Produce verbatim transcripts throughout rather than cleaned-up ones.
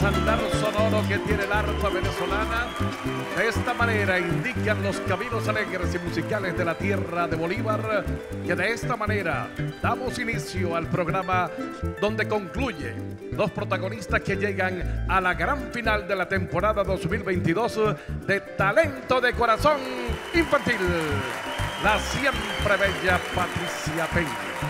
andar sonoro que tiene el arpa venezolana. De esta manera indican los caminos alegres y musicales de la tierra de Bolívar, que de esta manera damos inicio al programa donde concluye los protagonistas que llegan a la gran final de la temporada dos mil veintidós de Talento de Corazón Infantil. La siempre bella Patricia Peña.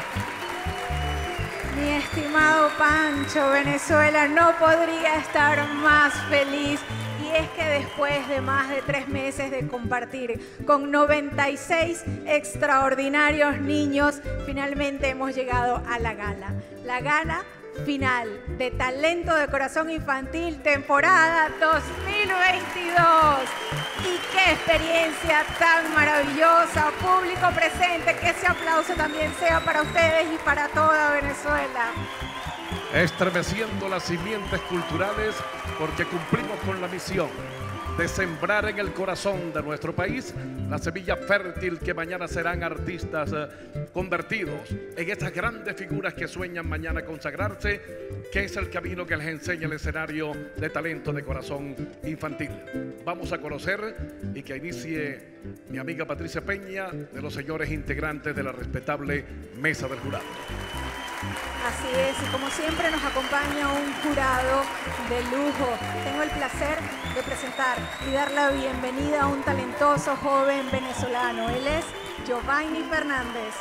Mi estimado Pancho, Venezuela no podría estar más feliz. Y es que después de más de tres meses de compartir con noventa y seis extraordinarios niños, finalmente hemos llegado a la gala. La gala final de Talento de Corazón Infantil, temporada dos mil veintidós. Y qué experiencia tan maravillosa, público presente, que ese aplauso también sea para ustedes y para toda Venezuela. Estremeciendo las simientes culturales porque cumplimos con la misión de sembrar en el corazón de nuestro país la semilla fértil que mañana serán artistas eh, convertidos en estas grandes figuras que sueñan mañana consagrarse, que es el camino que les enseña el escenario de Talento de Corazón Infantil. Vamos a conocer y que inicie mi amiga Patricia Peña de los señores integrantes de la respetable mesa del jurado. Así es, y como siempre nos acompaña un jurado de lujo. Tengo el placer de presentar y dar la bienvenida a un talentoso joven venezolano. Él es Giovanni Fernández.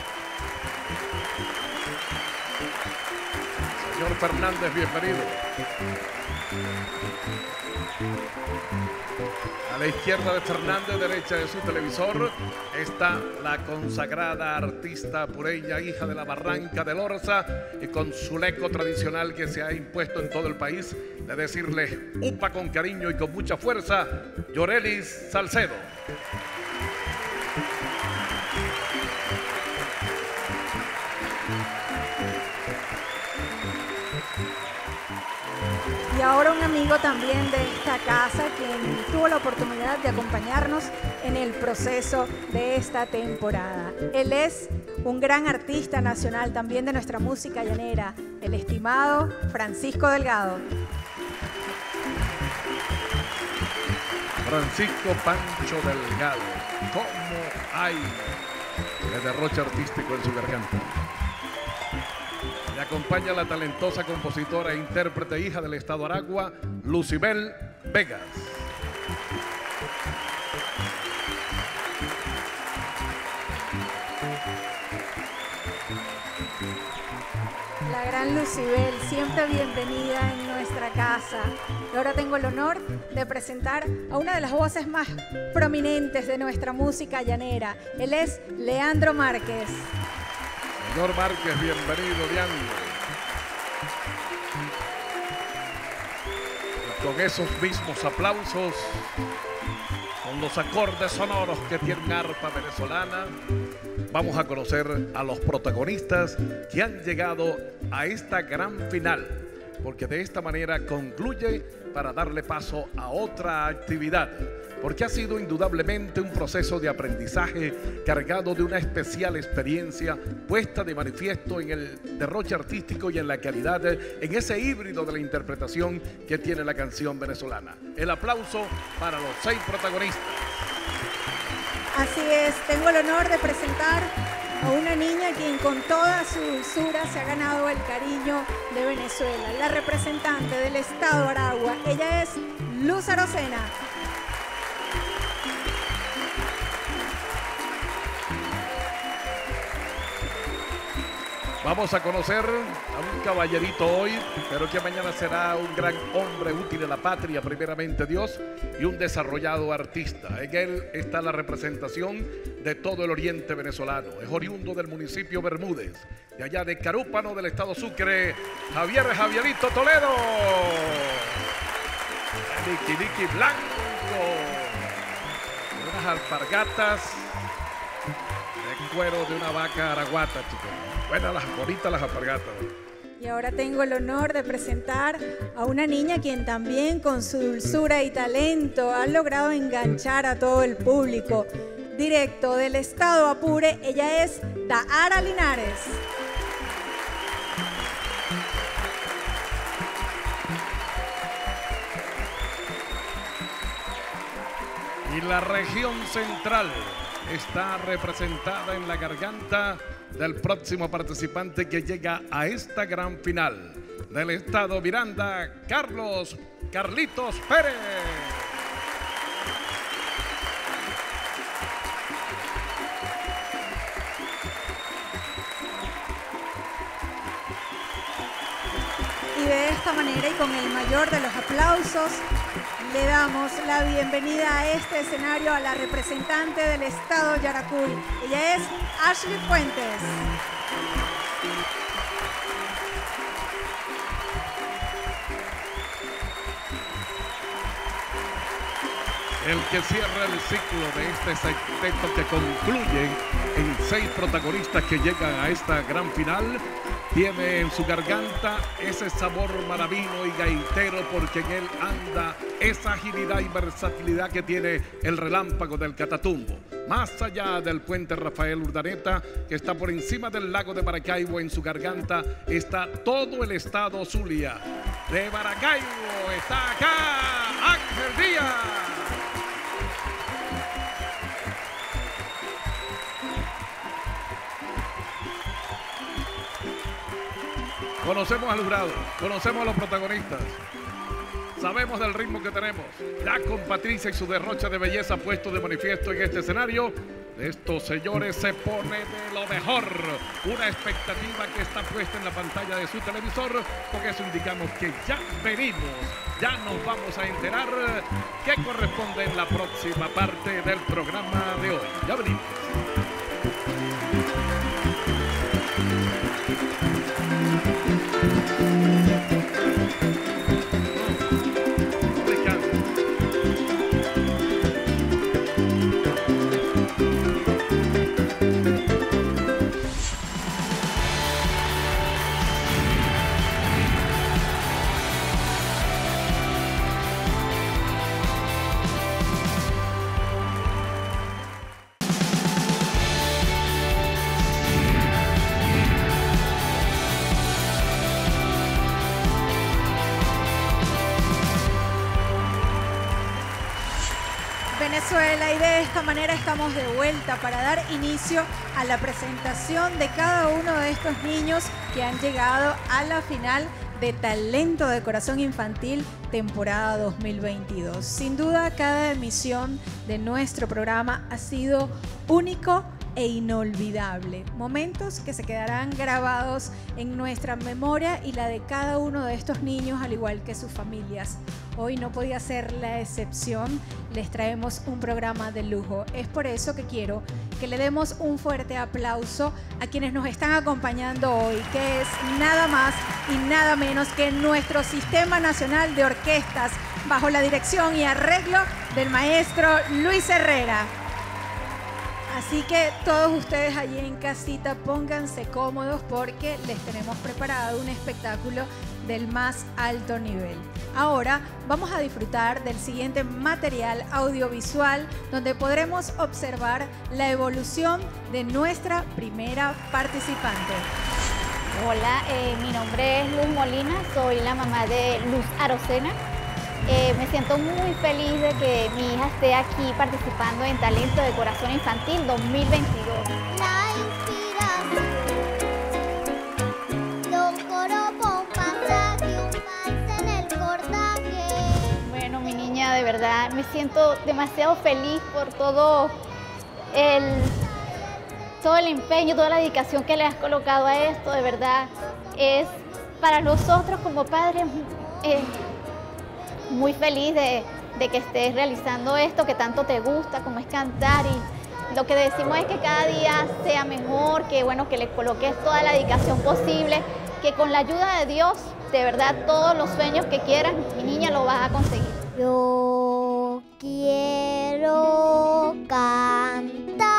Señor Fernández, bienvenido. A la izquierda de Fernández, derecha de su televisor, está la consagrada artista pureña, hija de la Barranca de Lorza, y con su leco tradicional que se ha impuesto en todo el país, de decirle upa con cariño y con mucha fuerza, Yorelis Salcedo. Y ahora un amigo también de esta casa, quien tuvo la oportunidad de acompañarnos en el proceso de esta temporada. Él es un gran artista nacional también de nuestra música llanera, el estimado Francisco Delgado. Francisco Pancho Delgado, ¿cómo hay de derroche artístico en su garganta? Le acompaña la talentosa compositora e intérprete, hija del estado Aragua, Lucibel Vegas. La gran Lucibel, siempre bienvenida en nuestra casa. Y ahora tengo el honor de presentar a una de las voces más prominentes de nuestra música llanera. Él es Leandro Márquez. Señor Márquez, bienvenido, Leandro. Y con esos mismos aplausos, con los acordes sonoros que tiene una arpa venezolana, vamos a conocer a los protagonistas que han llegado a esta gran final, porque de esta manera concluye para darle paso a otra actividad, porque ha sido indudablemente un proceso de aprendizaje cargado de una especial experiencia puesta de manifiesto en el derroche artístico y en la calidad, en ese híbrido de la interpretación que tiene la canción venezolana. El aplauso para los seis protagonistas. Así es, tengo el honor de presentar a una niña quien con toda su dulzura se ha ganado el cariño de Venezuela, la representante del estado Aragua. Ella es Luz Arocena. Vamos a conocer a un caballerito hoy, pero que mañana será un gran hombre útil a la patria, primeramente Dios, y un desarrollado artista. En él está la representación de todo el oriente venezolano. Es oriundo del municipio Bermúdez, de allá de Carúpano, del estado Sucre, Javier Javierito Toledo. Liqui, liqui blanco, unas alpargatas de cuero de una vaca araguata, chicos. Buenas, las bonitas las alpargatas. Y ahora tengo el honor de presentar a una niña quien también con su dulzura y talento ha logrado enganchar a todo el público. Directo del estado Apure, ella es Daara Linares. Y la región central está representada en la garganta del próximo participante que llega a esta gran final. Del estado Miranda, Carlos Carlitos Pérez. Y de esta manera y con el mayor de los aplausos le damos la bienvenida a este escenario a la representante del estado Yaracuy. Ella es Ashley Fuentes. El que cierra el ciclo de este sexteto que concluye en seis protagonistas que llegan a esta gran final, tiene en su garganta ese sabor maravino y gaitero, porque en él anda esa agilidad y versatilidad que tiene el relámpago del Catatumbo. Más allá del puente Rafael Urdaneta, que está por encima del lago de Maracaibo, en su garganta está todo el estado Zulia. De Maracaibo está acá Ángel Díaz. Conocemos al jurado, conocemos a los protagonistas, sabemos del ritmo que tenemos. Ya con Patricia y su derroche de belleza puesto de manifiesto en este escenario, estos señores se pone de lo mejor. Una expectativa que está puesta en la pantalla de su televisor, con eso indicamos que ya venimos, ya nos vamos a enterar qué corresponde en la próxima parte del programa de hoy. Ya venimos. Venezuela, y de esta manera estamos de vuelta para dar inicio a la presentación de cada uno de estos niños que han llegado a la final de Talento de Corazón Infantil temporada dos mil veintidós. Sin duda, cada emisión de nuestro programa ha sido único e inolvidable. Momentos que se quedarán grabados en nuestra memoria y la de cada uno de estos niños, al igual que sus familias. Hoy no podía ser la excepción, les traemos un programa de lujo. Es por eso que quiero que le demos un fuerte aplauso a quienes nos están acompañando hoy, que es nada más y nada menos que nuestro Sistema Nacional de Orquestas, bajo la dirección y arreglo del maestro Luis Herrera. Así que todos ustedes allí en casita, pónganse cómodos porque les tenemos preparado un espectáculo del más alto nivel. Ahora vamos a disfrutar del siguiente material audiovisual, donde podremos observar la evolución de nuestra primera participante. Hola, eh, mi nombre es Luz Molina, soy la mamá de Luz Arocena. Eh, me siento muy feliz de que mi hija esté aquí participando en Talento de Corazón Infantil dos mil veintidós. La inspiración, los coropos pasa que un vals en el cordaje. Bueno, mi niña, de verdad, me siento demasiado feliz por todo el, todo el empeño, toda la dedicación que le has colocado a esto. De verdad, es para nosotros como padres eh, muy feliz de, de que estés realizando esto que tanto te gusta, como es cantar, y lo que decimos es que cada día sea mejor, que bueno, que le coloques toda la dedicación posible, que con la ayuda de Dios, de verdad, todos los sueños que quieras, mi niña, lo vas a conseguir. Yo quiero cantar.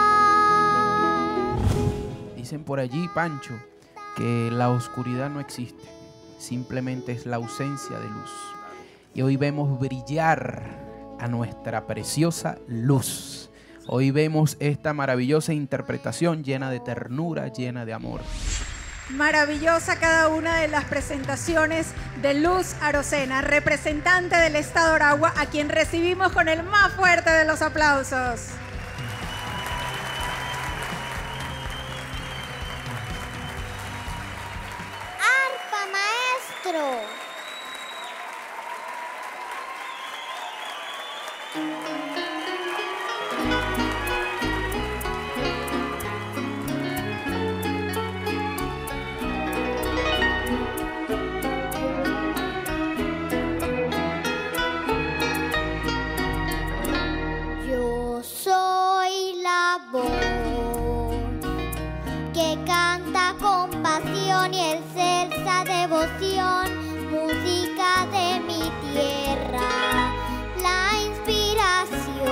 Dicen por allí, Pancho, que la oscuridad no existe, simplemente es la ausencia de luz. Y hoy vemos brillar a nuestra preciosa Luz. Hoy vemos esta maravillosa interpretación llena de ternura, llena de amor. Maravillosa cada una de las presentaciones de Luz Arocena, representante del Estado Aragua, a quien recibimos con el más fuerte de los aplausos. Arpa maestro. Yo soy la voz que canta con pasión y el excelsa devoción, música de mi tierra, la inspiración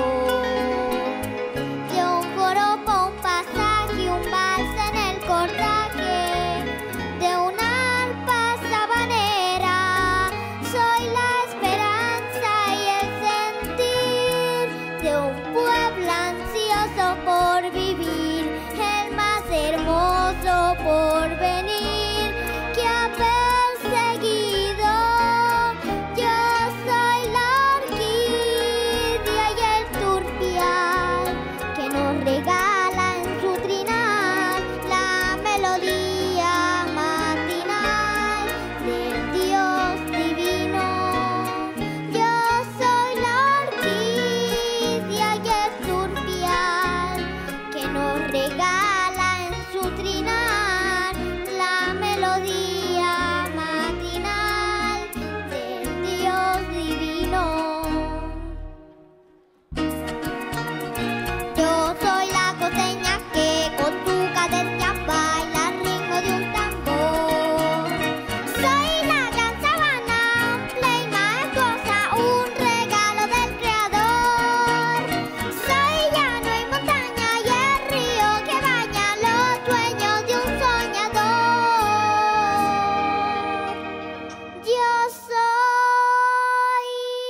de un joropo, un pasaje, un vals en el cordaje de una arpa sabanera. Soy la esperanza y el sentir de un pueblo ansioso por vivir, el más hermoso por venir que ha perseguido. Yo soy la orquídea y el turpial que nos regala en su trinar la melodía matinal del Dios divino. Yo soy la orquídea y el turpial que nos regala en su trinar la melodía matinal del Dios divino. Yo soy la costeña que con su cadencia baila al ritmo de un tambor. Soy la gran sabana, amplia y majestuosa, un regalo del Creador. Soy llano y montaña y el río que baña los sueños de un soñador. Yo soy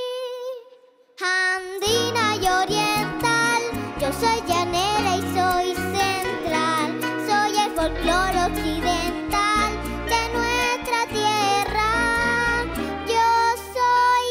andina y oriental, yo soy llanera y soy central, soy el folclore occidental de nuestra tierra. Yo soy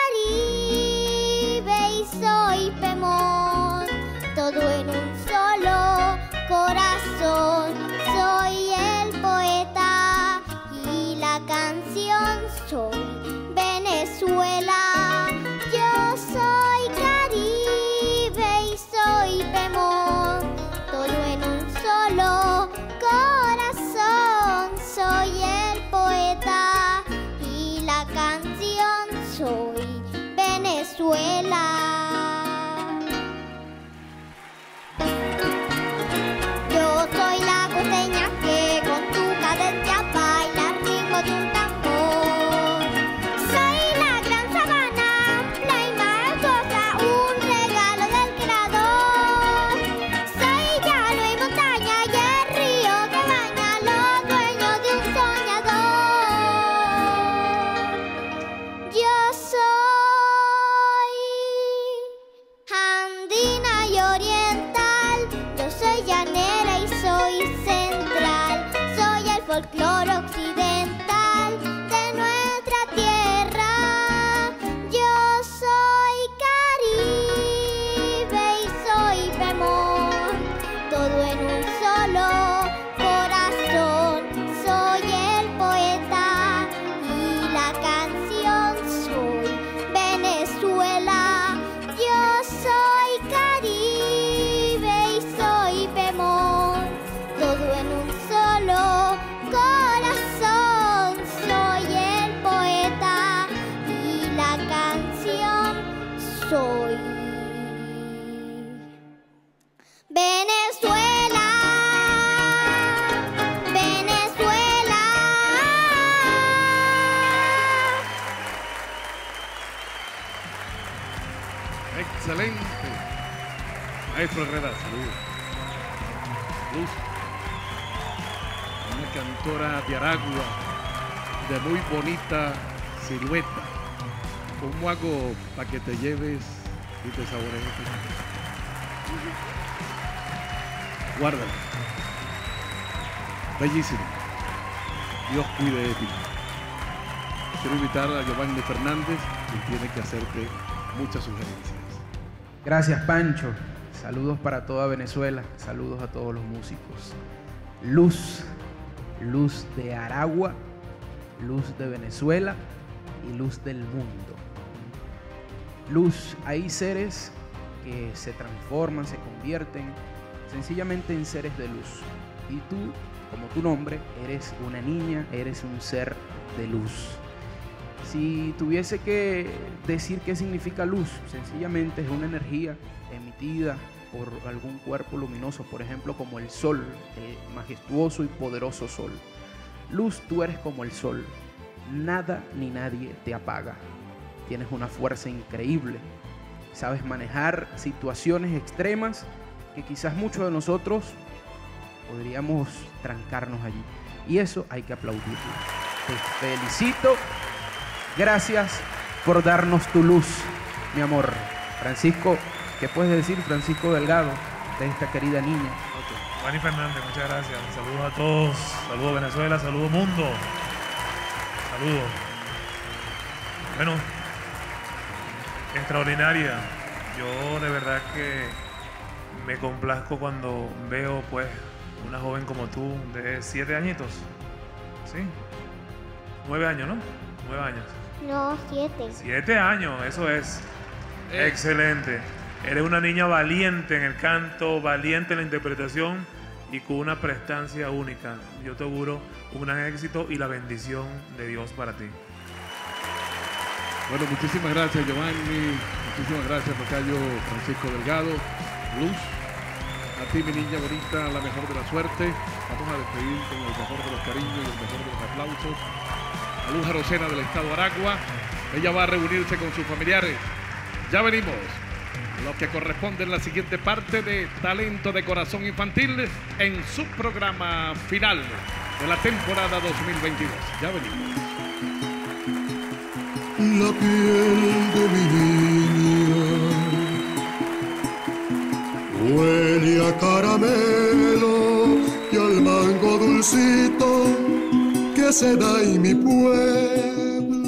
Caribe y soy Pemón, todo en un solo corazón. Soy el poeta y la canción, soy Venezuela. Yo soy Caribe y soy Pemón, todo en un solo corazón. Soy el poeta y la canción, soy Venezuela. Yo soy la costeña que con tu cadencia baila al ritmo de un tambor. Soy la gran sabana, amplia y majestuosa, un regalo del Creador. Soy llano y montaña y el río que baña los dueños de un soñador. Yo soy andina y oriental, yo soy llanera y soy central, soy el folclore occidental de nuestra tierra. Yo soy Caribe y soy Pemón, todo en un solo corazón. Soy el poeta y la canción, soy Venezuela. Yo soy Caribe y soy Pemón, todo en un solo corazón. Soy el poeta y la canción, soy Venezuela. Venezuela. Excelente. Maestro Herrera, saludos. Luz, una cantora de Aragua, de muy bonita silueta. ¿Cómo hago para que te lleves y te saborees esta canción? Guárdala. Bellísimo. Dios cuide de ti. Quiero invitar a Giovanni Fernández, quien tiene que hacerte muchas sugerencias. Gracias, Pancho. Saludos para toda Venezuela. Saludos a todos los músicos. Luz, luz de Aragua, luz de Venezuela y luz del mundo. Luz, hay seres que se transforman, se convierten sencillamente en seres de luz. Y tú, como tu nombre, eres una niña, eres un ser de luz. Si tuviese que decir qué significa luz, sencillamente es una energía emitida por algún cuerpo luminoso, por ejemplo, como el sol, el majestuoso y poderoso sol. Luz, tú eres como el sol. Nada ni nadie te apaga. Tienes una fuerza increíble. Sabes manejar situaciones extremas que quizás muchos de nosotros podríamos trancarnos allí. Y eso hay que aplaudirlo. Te felicito. Gracias por darnos tu luz, mi amor. Francisco, ¿qué puedes decir, Francisco Delgado, de esta querida niña? Giovanni Fernández, muchas gracias. Saludos a todos. Saludos Venezuela, saludos mundo. Saludos. Bueno, extraordinaria. Yo de verdad que me complazco cuando veo pues una joven como tú de siete añitos. ¿Sí? Nueve años, ¿no? Nueve años. No, siete. Siete años, eso es. Eh. Excelente. Eres una niña valiente en el canto, valiente en la interpretación y con una prestancia única. Yo te auguro un gran éxito y la bendición de Dios para ti. Bueno, muchísimas gracias, Giovanni. Muchísimas gracias, tocayo Francisco Delgado. Luz, a ti, mi niña bonita, la mejor de la suerte. Vamos a despedir con el mejor de los cariños y el mejor de los aplausos a Luz Arocena del estado Aragua. Ella va a reunirse con sus familiares. Ya venimos. Lo que corresponde en la siguiente parte de Talento de Corazón Infantil en su programa final de la temporada dos mil veintidós. Ya venimos. La piel de mi niña huele a caramelo y al mango dulcito que se da en mi pueblo.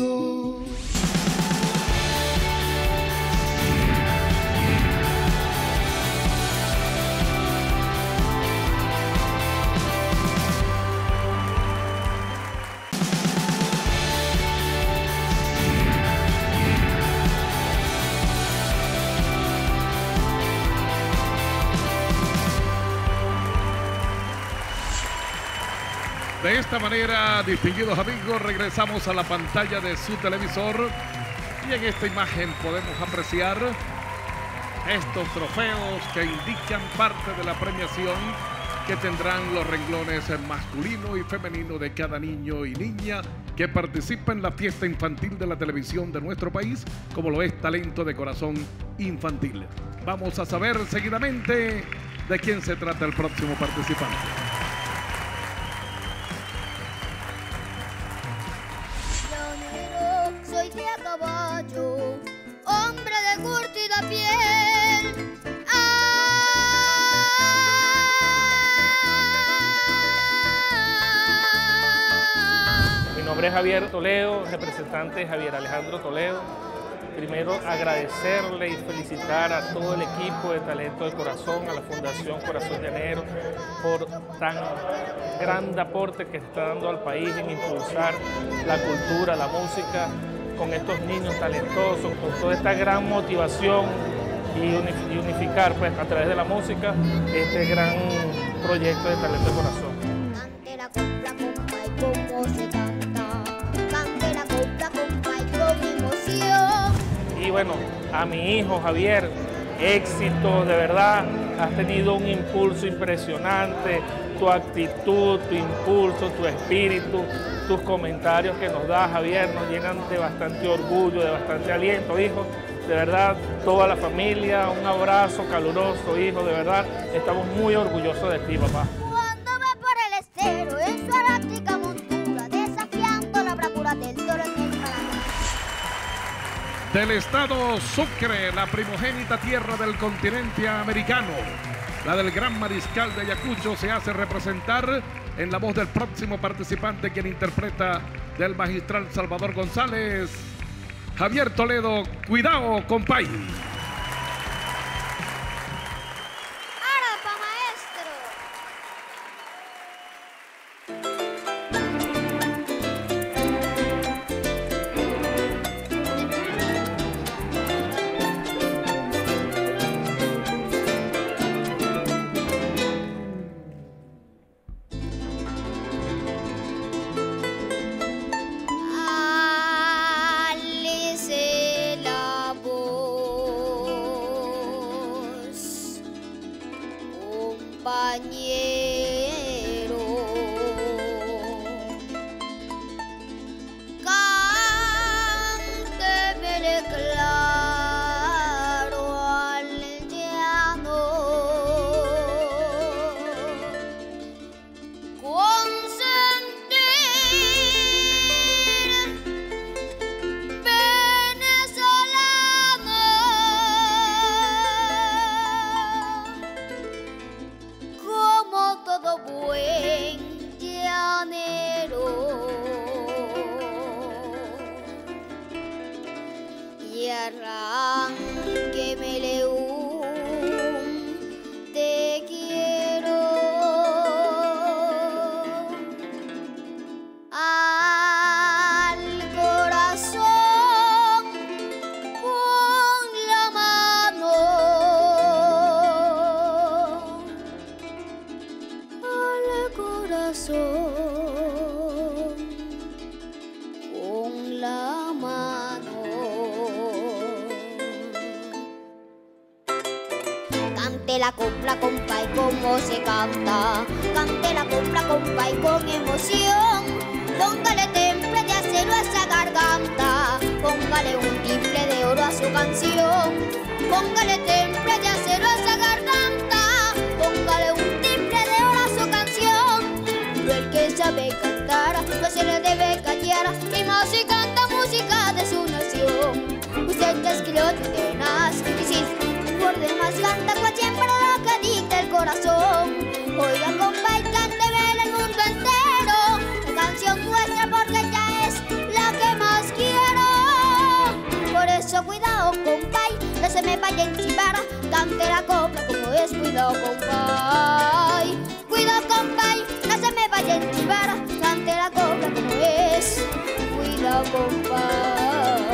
De esta manera, distinguidos amigos, regresamos a la pantalla de su televisor y en esta imagen podemos apreciar estos trofeos que indican parte de la premiación que tendrán los renglones masculino y femenino de cada niño y niña que participa en la fiesta infantil de la televisión de nuestro país, como lo es Talento de Corazón Infantil. Vamos a saber seguidamente de quién se trata el próximo participante. Soy de a caballo, hombre de curtida piel. Mi nombre es Javier Toledo, representante Javier Alejandro Toledo. Primero agradecerle y felicitar a todo el equipo de Talento de Corazón, a la Fundación Corazón de Enero, por tan gran aporte que está dando al país en impulsar la cultura, la música, con estos niños talentosos, con toda esta gran motivación y unificar pues, a través de la música este gran proyecto de Talento de Corazón. Cante la copla, compa, y cómo se canta. Cante la copla, compa, y con emoción. Y bueno, a mi hijo Javier, éxito, de verdad, has tenido un impulso impresionante, tu actitud, tu impulso, tu espíritu, tus comentarios que nos da Javier nos llenan de bastante orgullo, de bastante aliento, hijo. De verdad, toda la familia, un abrazo caluroso, hijo, de verdad, estamos muy orgullosos de ti, papá. Cuando va por el estero en su eláctrica montura, desafiando la bravura del toro en el paladar. Del estado Sucre, la primogénita tierra del continente americano, la del gran mariscal de Ayacucho, se hace representar en la voz del próximo participante, quien interpreta del magistral Salvador González, Javier Toledo, Cuidado, compay. ¡Arpa, maestro! Alce la voz, compañero, cánteme claro al llano, con sentir venezolano, como todo buen llanero, y arránquemele un te quiero al corazón con la mano, al corazón con la mano. Cante la copla, compay, como se canta. Cante la copla, compay, con emoción. Póngale temple de acero a esa garganta. Póngale un timbre de oro a su canción. Póngale temple de acero a esa garganta. Póngale un timbre de oro a su canción. Pero el que sabe cantar no se le debe callar. Y más si canta música de su nación. Usted que es criollo tenaz y sin por demás canta cual siempre lo que dicta el corazón. Oiga, compay, cánteme el mundo entero la canción nuestra, porque ella es la que más quiero. Por eso cuidado, compay, no se me vaya a encibar. Cante la copla como es, cuidado, compay. Cuidado, compay, no se me vaya a encibar. Cante la copla como es, cuidado, compay.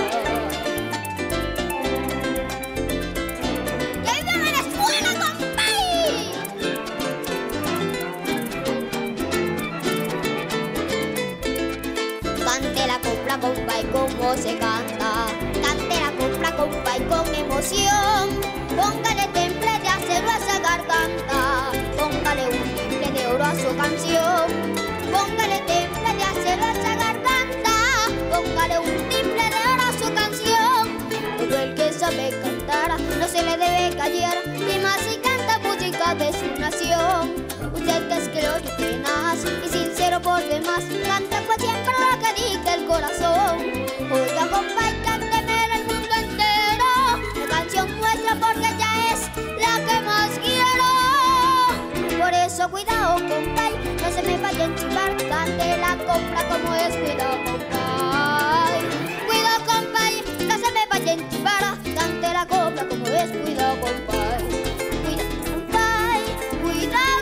Cante la copla, compay, como se canta. Cante la copla, compay, con emoción. Póngale temple de acero a esa garganta. Póngale un timbre de oro a su canción. Póngale temple de acero a esa garganta. Póngale un timbre de oro a su canción. Todo el que sabe cantar no se le debe callar. Y más si canta música de su nación. Usted que es criollo tenaz y sincero por demás, canta pues siempre lo que dicta el corazón. Oiga, compay, cánteme en el mundo entero la canción nuestra, porque ella es la que más quiero. Por eso cuidado, compay, no se me vaya a enchivar. Cante la copla como es, cuidado, compay. Cuidado, compay, no se me vaya a enchivar. Cante la copla como es, cuidado, compay. Cuidado, compay, cuidado,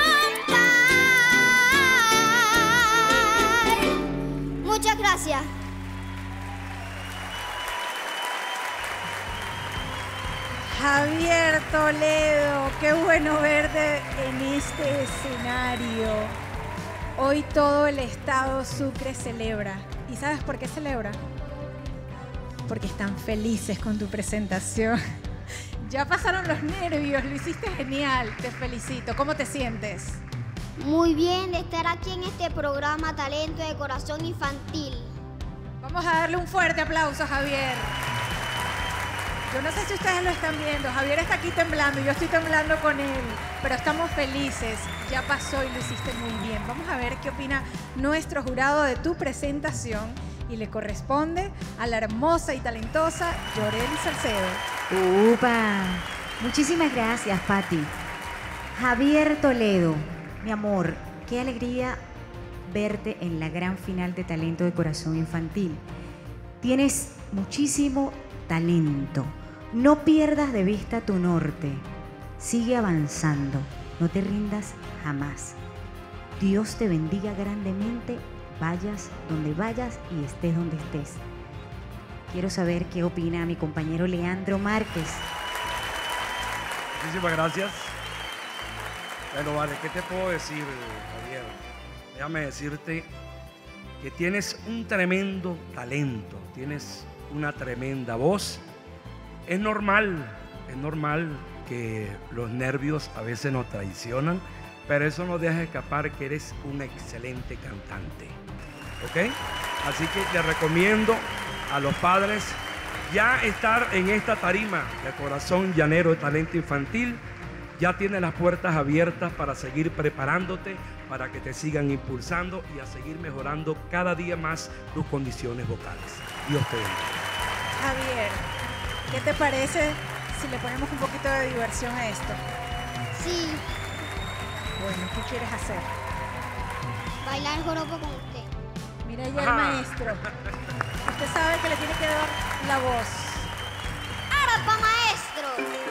compay. Muchas gracias. Javier Toledo, qué bueno verte en este escenario. Hoy todo el estado Sucre celebra. ¿Y sabes por qué celebra? Porque están felices con tu presentación. Ya pasaron los nervios, lo hiciste genial, te felicito. ¿Cómo te sientes? Muy bien de estar aquí en este programa Talento de Corazón Infantil. Vamos a darle un fuerte aplauso a Javier. Yo no sé si ustedes lo están viendo, Javier está aquí temblando, yo estoy temblando con él, pero estamos felices, ya pasó y lo hiciste muy bien. Vamos a ver qué opina nuestro jurado de tu presentación y le corresponde a la hermosa y talentosa Yoreli Salcedo. ¡Upa! Muchísimas gracias, Patti. Javier Toledo, mi amor, qué alegría verte en la gran final de Talento de Corazón Infantil. Tienes muchísimo talento. No pierdas de vista tu norte. Sigue avanzando. No te rindas jamás. Dios te bendiga grandemente, vayas donde vayas y estés donde estés. Quiero saber qué opina mi compañero Leandro Márquez. Muchísimas gracias. Bueno, vale, ¿qué te puedo decir, Javier? Déjame decirte que tienes un tremendo talento, tienes una tremenda voz. Es normal, es normal que los nervios a veces nos traicionan, pero eso no deja escapar que eres un excelente cantante, ¿ok? Así que te recomiendo a los padres ya estar en esta tarima de Corazón Llanero de Talento Infantil. Ya tienes las puertas abiertas para seguir preparándote, para que te sigan impulsando y a seguir mejorando cada día más tus condiciones vocales. Dios te bendiga. Javier, ¿qué te parece si le ponemos un poquito de diversión a esto? Sí. Bueno, ¿qué quieres hacer? Bailar joropo con usted. Mira ya el maestro. Usted sabe que le tiene que dar la voz. ¡Arpa, maestro!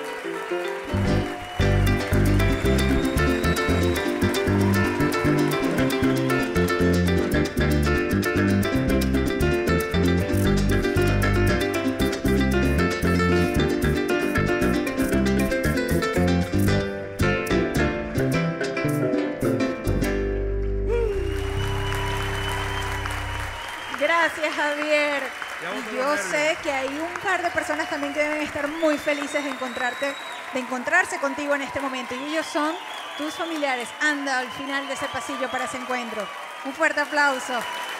Gracias, Javier. Y yo sé que hay un par de personas también que deben estar muy felices de encontrarte, de encontrarse contigo en este momento. Y ellos son tus familiares. Anda al final de ese pasillo para ese encuentro. Un fuerte aplauso.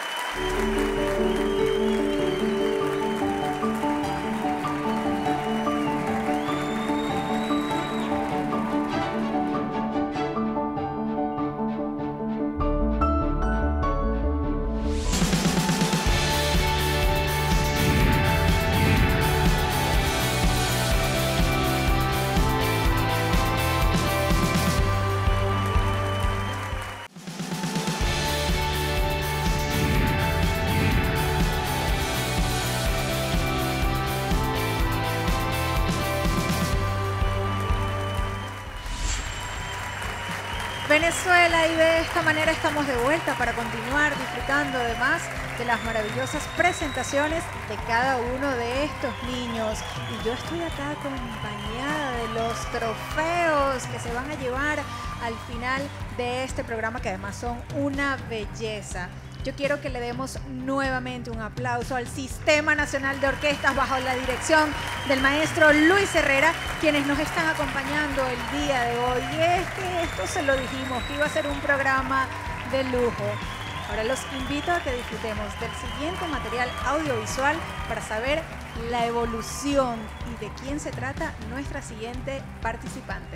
Venezuela, y de esta manera estamos de vuelta para continuar disfrutando además de las maravillosas presentaciones de cada uno de estos niños. Y yo estoy acá acompañada de los trofeos que se van a llevar al final de este programa, que además son una belleza. Yo quiero que le demos nuevamente un aplauso al Sistema Nacional de Orquestas bajo la dirección del maestro Luis Herrera, quienes nos están acompañando el día de hoy. Y es que esto se lo dijimos, que iba a ser un programa de lujo. Ahora los invito a que disfrutemos del siguiente material audiovisual para saber la evolución y de quién se trata nuestra siguiente participante.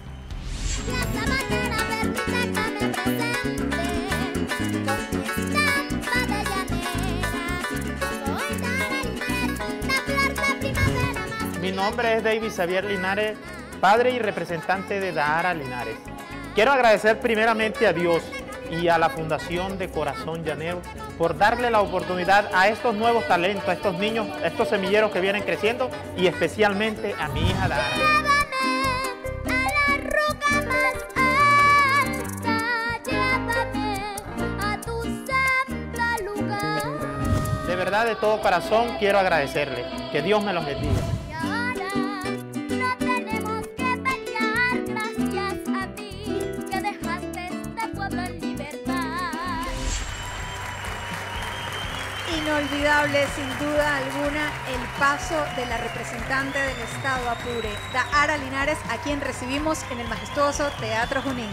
Mi nombre es David Xavier Linares, padre y representante de Dahara Linares. Quiero agradecer primeramente a Dios y a la Fundación de Corazón Llanero por darle la oportunidad a estos nuevos talentos, a estos niños, a estos semilleros que vienen creciendo, y especialmente a mi hija Dahara. De verdad, de todo corazón, quiero agradecerle. Que Dios me los bendiga. Inolvidable, sin duda alguna, el paso de la representante del Estado Apure, Dahara Linares, a quien recibimos en el majestuoso Teatro Junín.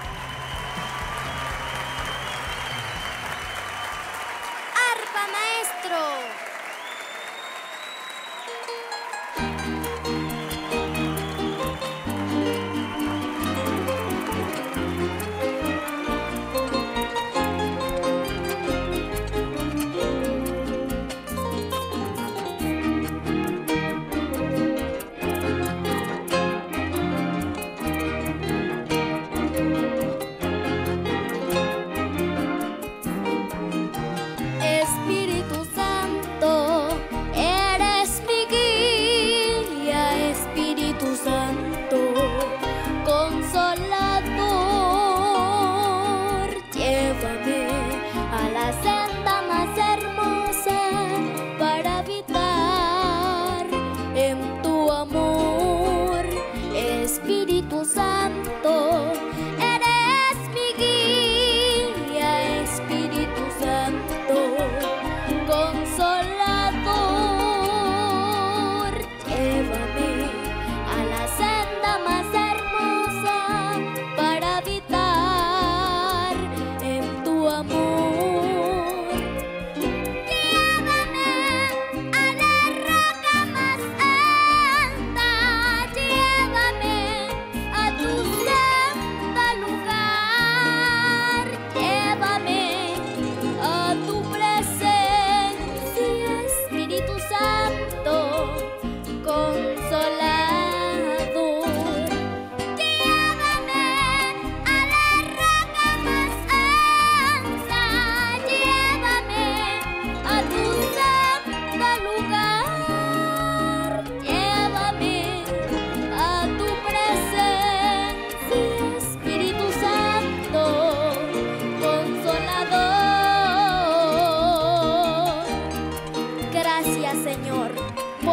¡Arpa, maestro!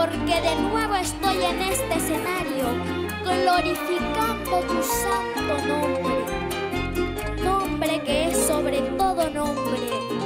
porque de nuevo estoy en este escenario, glorificando tu santo nombre, nombre que es sobre todo nombre.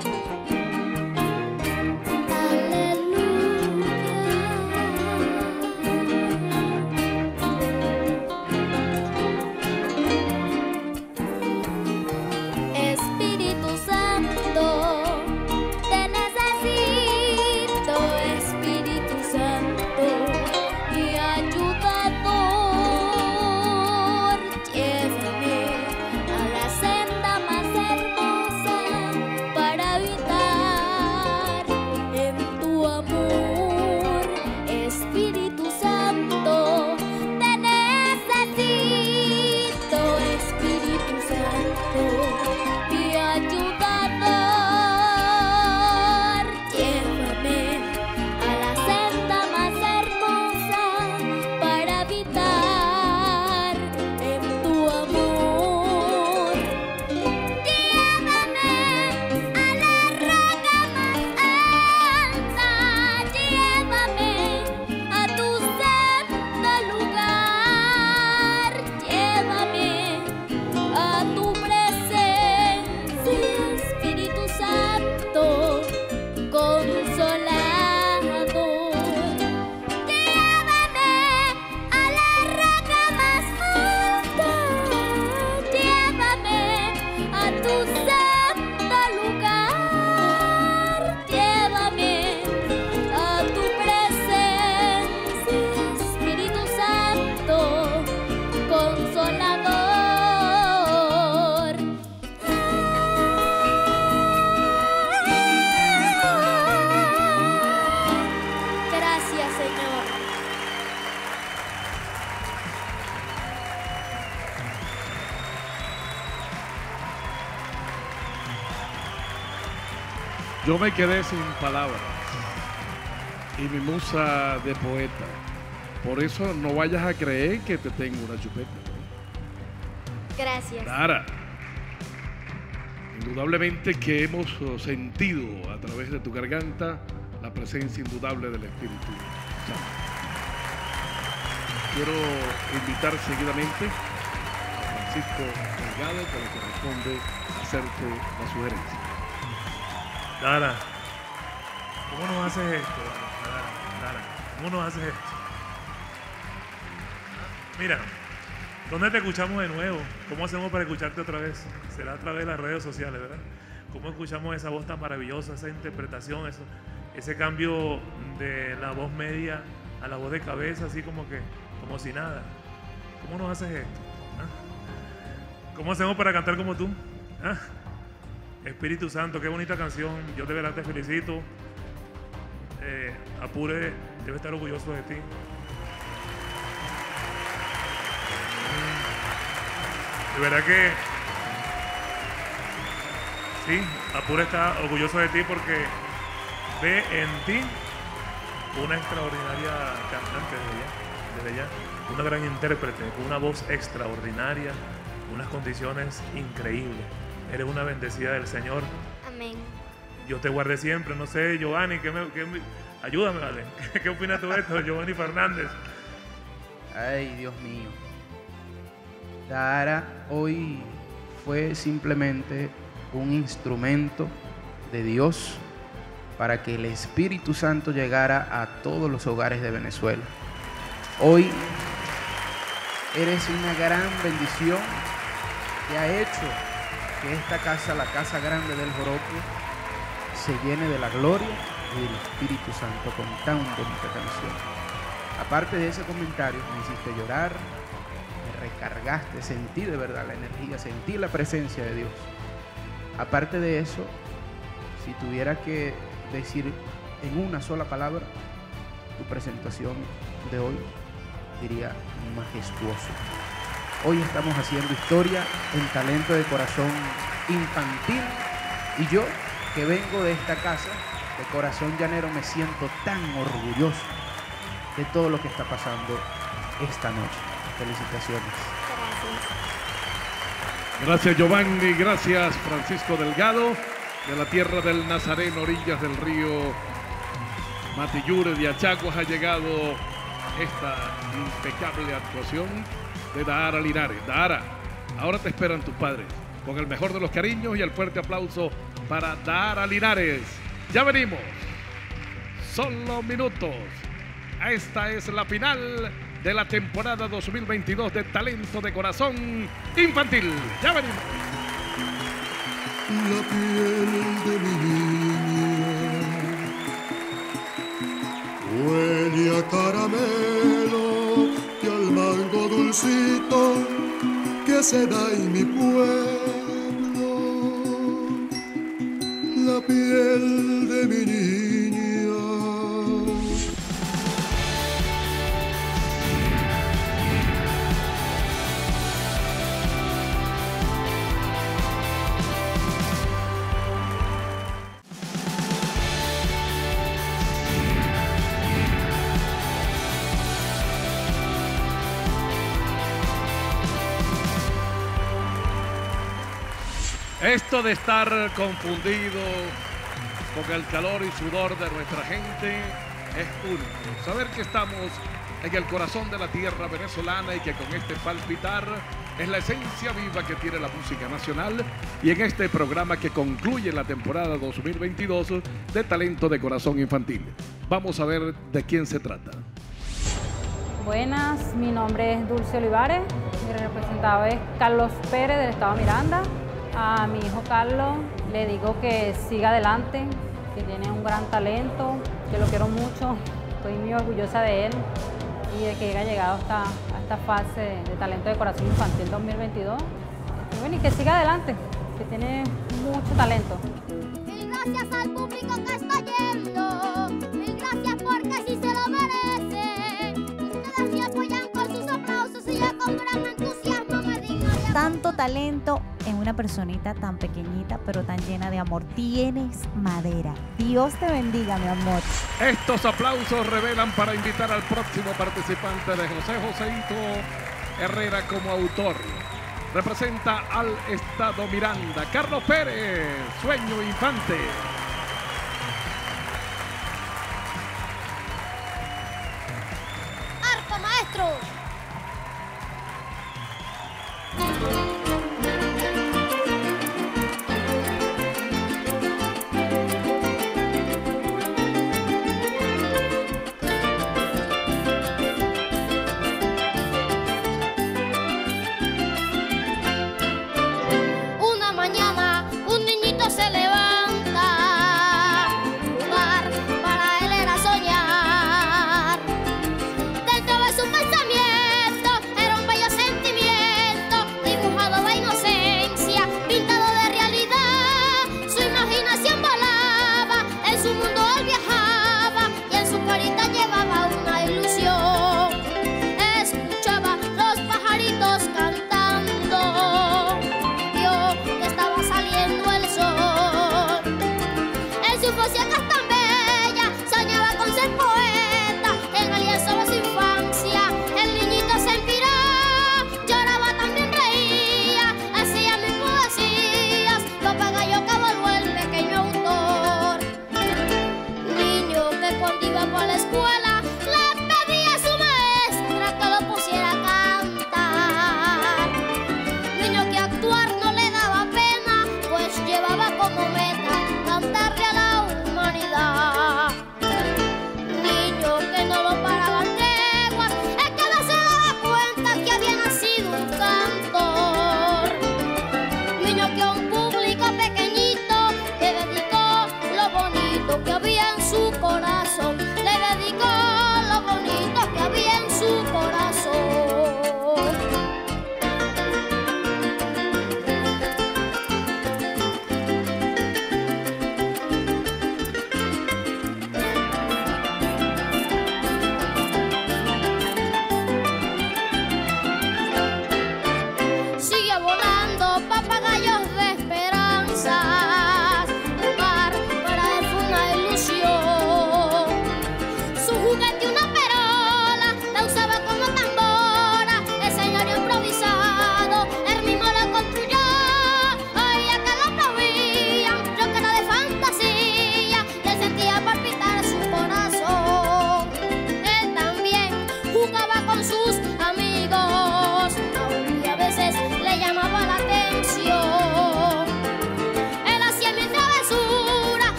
Yo me quedé sin palabras y mi musa de poeta. Por eso no vayas a creer que te tengo una chupeta. Gracias. Dara, indudablemente que hemos sentido a través de tu garganta la presencia indudable del Espíritu Santo. Quiero invitar seguidamente a Francisco Delgado, que le corresponde hacerte la sugerencia. Dara, ¿cómo nos haces esto? Dara, Dara, ¿cómo nos haces esto? Mira, ¿dónde te escuchamos de nuevo? ¿Cómo hacemos para escucharte otra vez? Será a través de las redes sociales, ¿verdad? ¿Cómo escuchamos esa voz tan maravillosa, esa interpretación, eso, ese cambio de la voz media a la voz de cabeza, así como que, como si nada? ¿Cómo nos haces esto? ¿Ah? ¿Cómo hacemos para cantar como tú? ¿Ah? Espíritu Santo, qué bonita canción. Yo de verdad te felicito. Eh, Apure debe estar orgulloso de ti. De verdad que sí, Apure está orgulloso de ti porque ve en ti una extraordinaria cantante desde ya, desde ya, una gran intérprete, con una voz extraordinaria, unas condiciones increíbles. Eres una bendecida del Señor. Amén. Yo te guardé siempre. No sé, Giovanni, ¿qué me, qué me, ayúdame, ¿vale? ¿Qué, qué opinas tú de esto, Giovanni Fernández? Ay, Dios mío. Dara hoy fue simplemente un instrumento de Dios para que el Espíritu Santo llegara a todos los hogares de Venezuela. Hoy eres una gran bendición que ha hecho que esta casa, la casa grande del Joropo, se llene de la gloria y del Espíritu Santo con tan bonita canción. Aparte de ese comentario, me hiciste llorar, me recargaste, sentí de verdad la energía, sentí la presencia de Dios. Aparte de eso, si tuviera que decir en una sola palabra tu presentación de hoy, diría majestuoso. Hoy estamos haciendo historia en talento de corazón infantil y yo, que vengo de esta casa, de corazón llanero, me siento tan orgulloso de todo lo que está pasando esta noche. Felicitaciones. Gracias. Gracias, Giovanni. Gracias, Francisco Delgado, de la tierra del Nazareno, orillas del río Matillure de Achaguas ha llegado esta impecable actuación de Dahara Linares. Dahara, ahora te esperan tus padres. Con el mejor de los cariños y el fuerte aplauso para Dahara Linares. Ya venimos. Solo minutos. Esta es la final de la temporada dos mil veintidós de Talento de Corazón Infantil. Ya venimos. La piel de mi niña huele a caramelo y al mango dulcito que se da en mi pueblo. La piel de mi niña. Esto de estar confundido con el calor y sudor de nuestra gente es único. Saber que estamos en el corazón de la tierra venezolana y que con este palpitar es la esencia viva que tiene la música nacional, y en este programa que concluye la temporada dos mil veintidós de Talento de Corazón Infantil. Vamos a ver de quién se trata. Buenas, mi nombre es Dulce Olivares, mi representado es Carlos Pérez del estado Miranda. A mi hijo Carlos le digo que siga adelante, que tiene un gran talento, que lo quiero mucho, estoy muy orgullosa de él y de que haya llegado hasta, a esta fase de Talento de Corazón Infantil dos mil veintidós. Y bueno, y que siga adelante, que tiene mucho talento. Mil gracias al público que está yendo, mil gracias porque sí se lo merece. Ustedes me apoyan con sus aplausos y yo con gran entusiasmo me digno de... Tanto talento en una personita tan pequeñita pero tan llena de amor. Tienes madera. Dios te bendiga, mi amor. Estos aplausos revelan para invitar al próximo participante de José Joseito Herrera como autor. Representa al estado Miranda, Carlos Pérez, Sueño Infante. ¡Arpa, maestro! Jugar para él era soñar. Dentro de su pensamiento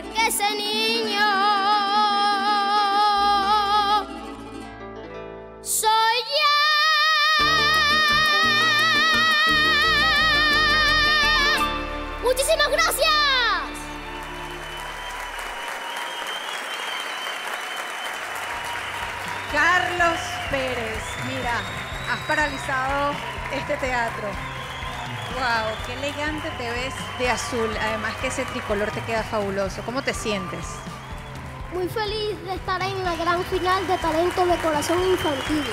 porque ese niño soy yo. Muchísimas gracias. Carlos Pérez, mira, has paralizado este teatro. Wow, qué elegante te ves de azul. Además que ese tricolor te queda fabuloso. ¿Cómo te sientes? Muy feliz de estar en la gran final de Talento de Corazón Infantil.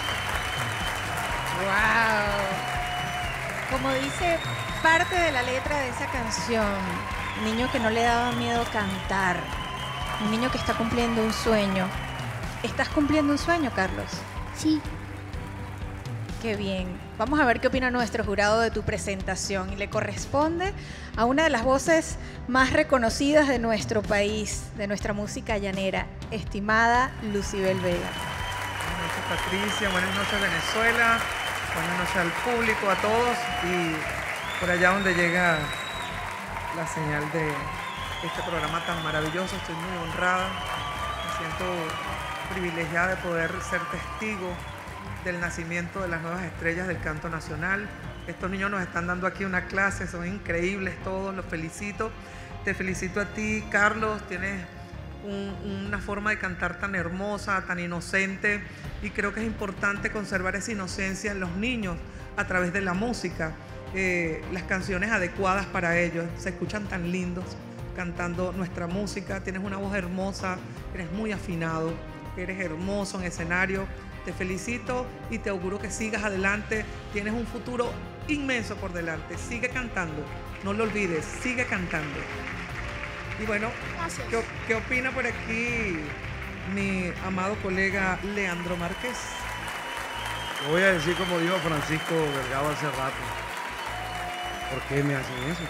Wow. Como dice parte de la letra de esa canción, un niño que no le daba miedo cantar, un niño que está cumpliendo un sueño. ¿Estás cumpliendo un sueño, Carlos? Sí. Qué bien. Vamos a ver qué opina nuestro jurado de tu presentación. Y le corresponde a una de las voces más reconocidas de nuestro país, de nuestra música llanera, estimada Lucibel Vega. Buenas noches, Patricia. Buenas noches, Venezuela. Buenas noches al público, a todos. Y por allá donde llega la señal de este programa tan maravilloso, estoy muy honrada. Me siento privilegiada de poder ser testigo del nacimiento de las nuevas estrellas del canto nacional. Estos niños nos están dando aquí una clase, son increíbles todos, los felicito. Te felicito a ti, Carlos, tienes un, una forma de cantar tan hermosa, tan inocente, y creo que es importante conservar esa inocencia en los niños a través de la música, eh, las canciones adecuadas para ellos. Se escuchan tan lindos cantando nuestra música, tienes una voz hermosa, eres muy afinado, eres hermoso en escenario. Te felicito y te auguro que sigas adelante. Tienes un futuro inmenso por delante. Sigue cantando, no lo olvides, sigue cantando. Y bueno, ¿qué, qué opina por aquí mi amado colega Leandro Márquez? Lo voy a decir como dijo Francisco Delgado hace rato. ¿Por qué me hacen eso?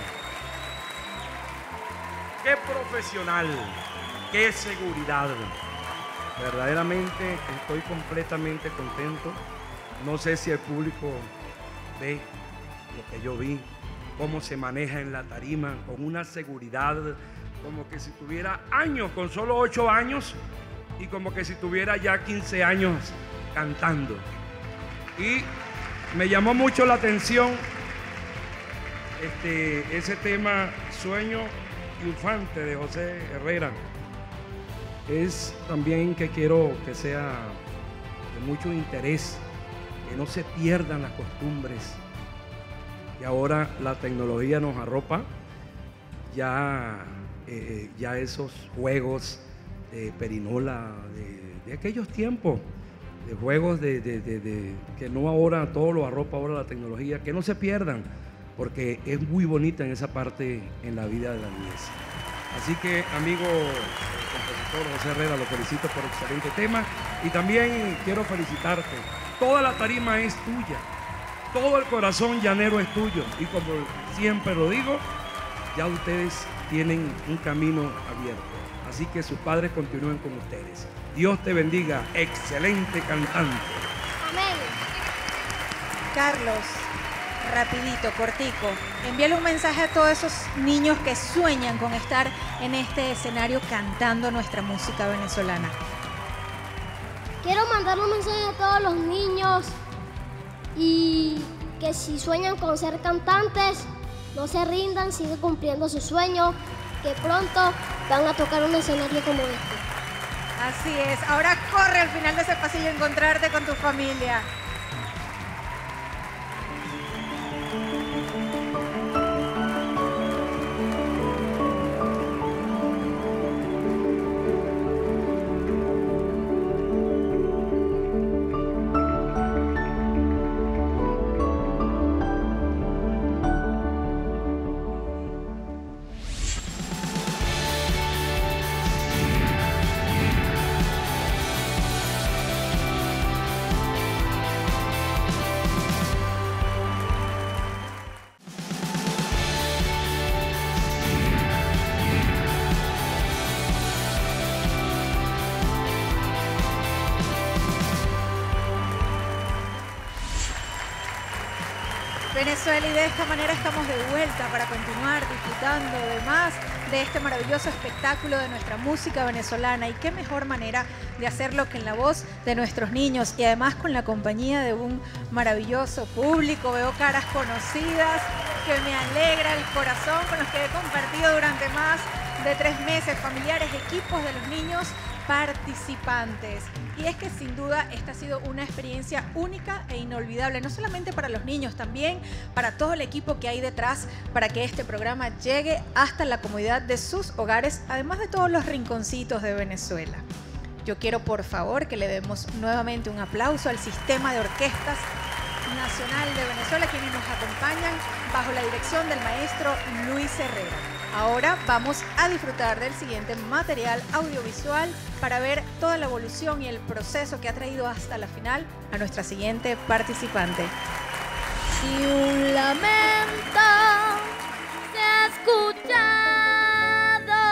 ¡Qué profesional! ¡Qué seguridad! Verdaderamente estoy completamente contento. No sé si el público ve lo que yo vi, cómo se maneja en la tarima, con una seguridad, como que si tuviera años, con solo ocho años, y como que si tuviera ya quince años cantando. Y me llamó mucho la atención este, ese tema Sueño Triunfante de José Herrera. Es también que quiero que sea de mucho interés, que no se pierdan las costumbres, que ahora la tecnología nos arropa, ya, eh, ya esos juegos de perinola, de, de aquellos tiempos, de juegos de, de, de, de, que no ahora todo lo arropa ahora la tecnología, que no se pierdan, porque es muy bonita en esa parte en la vida de la niñez. Así que, amigo compositor José Herrera, lo felicito por excelente tema y también quiero felicitarte. Toda la tarima es tuya, todo el corazón llanero es tuyo y como siempre lo digo, ya ustedes tienen un camino abierto. Así que sus padres continúen con ustedes. Dios te bendiga, excelente cantante. Amén. Carlos, rapidito, cortico, envíale un mensaje a todos esos niños que sueñan con estar en este escenario cantando nuestra música venezolana. Quiero mandar un mensaje a todos los niños y que si sueñan con ser cantantes, no se rindan, sigan cumpliendo sus sueños, que pronto van a tocar un escenario como este. Así es, ahora corre al final de ese pasillo a encontrarte con tu familia. Venezuela, y de esta manera estamos de vuelta para continuar disfrutando de más de este maravilloso espectáculo de nuestra música venezolana. Y qué mejor manera de hacerlo que en la voz de nuestros niños y además con la compañía de un maravilloso público. Veo caras conocidas que me alegra el corazón, con los que he compartido durante más de tres meses, familiares, equipos de los niños participantes. Y es que sin duda esta ha sido una experiencia única e inolvidable, no solamente para los niños, también para todo el equipo que hay detrás para que este programa llegue hasta la comodidad de sus hogares, además de todos los rinconcitos de Venezuela. Yo quiero, por favor, que le demos nuevamente un aplauso al Sistema de Orquestas Nacional de Venezuela, quienes nos acompañan bajo la dirección del maestro Luis Herrera. Ahora vamos a disfrutar del siguiente material audiovisual para ver toda la evolución y el proceso que ha traído hasta la final a nuestra siguiente participante. Si un lamento se ha escuchado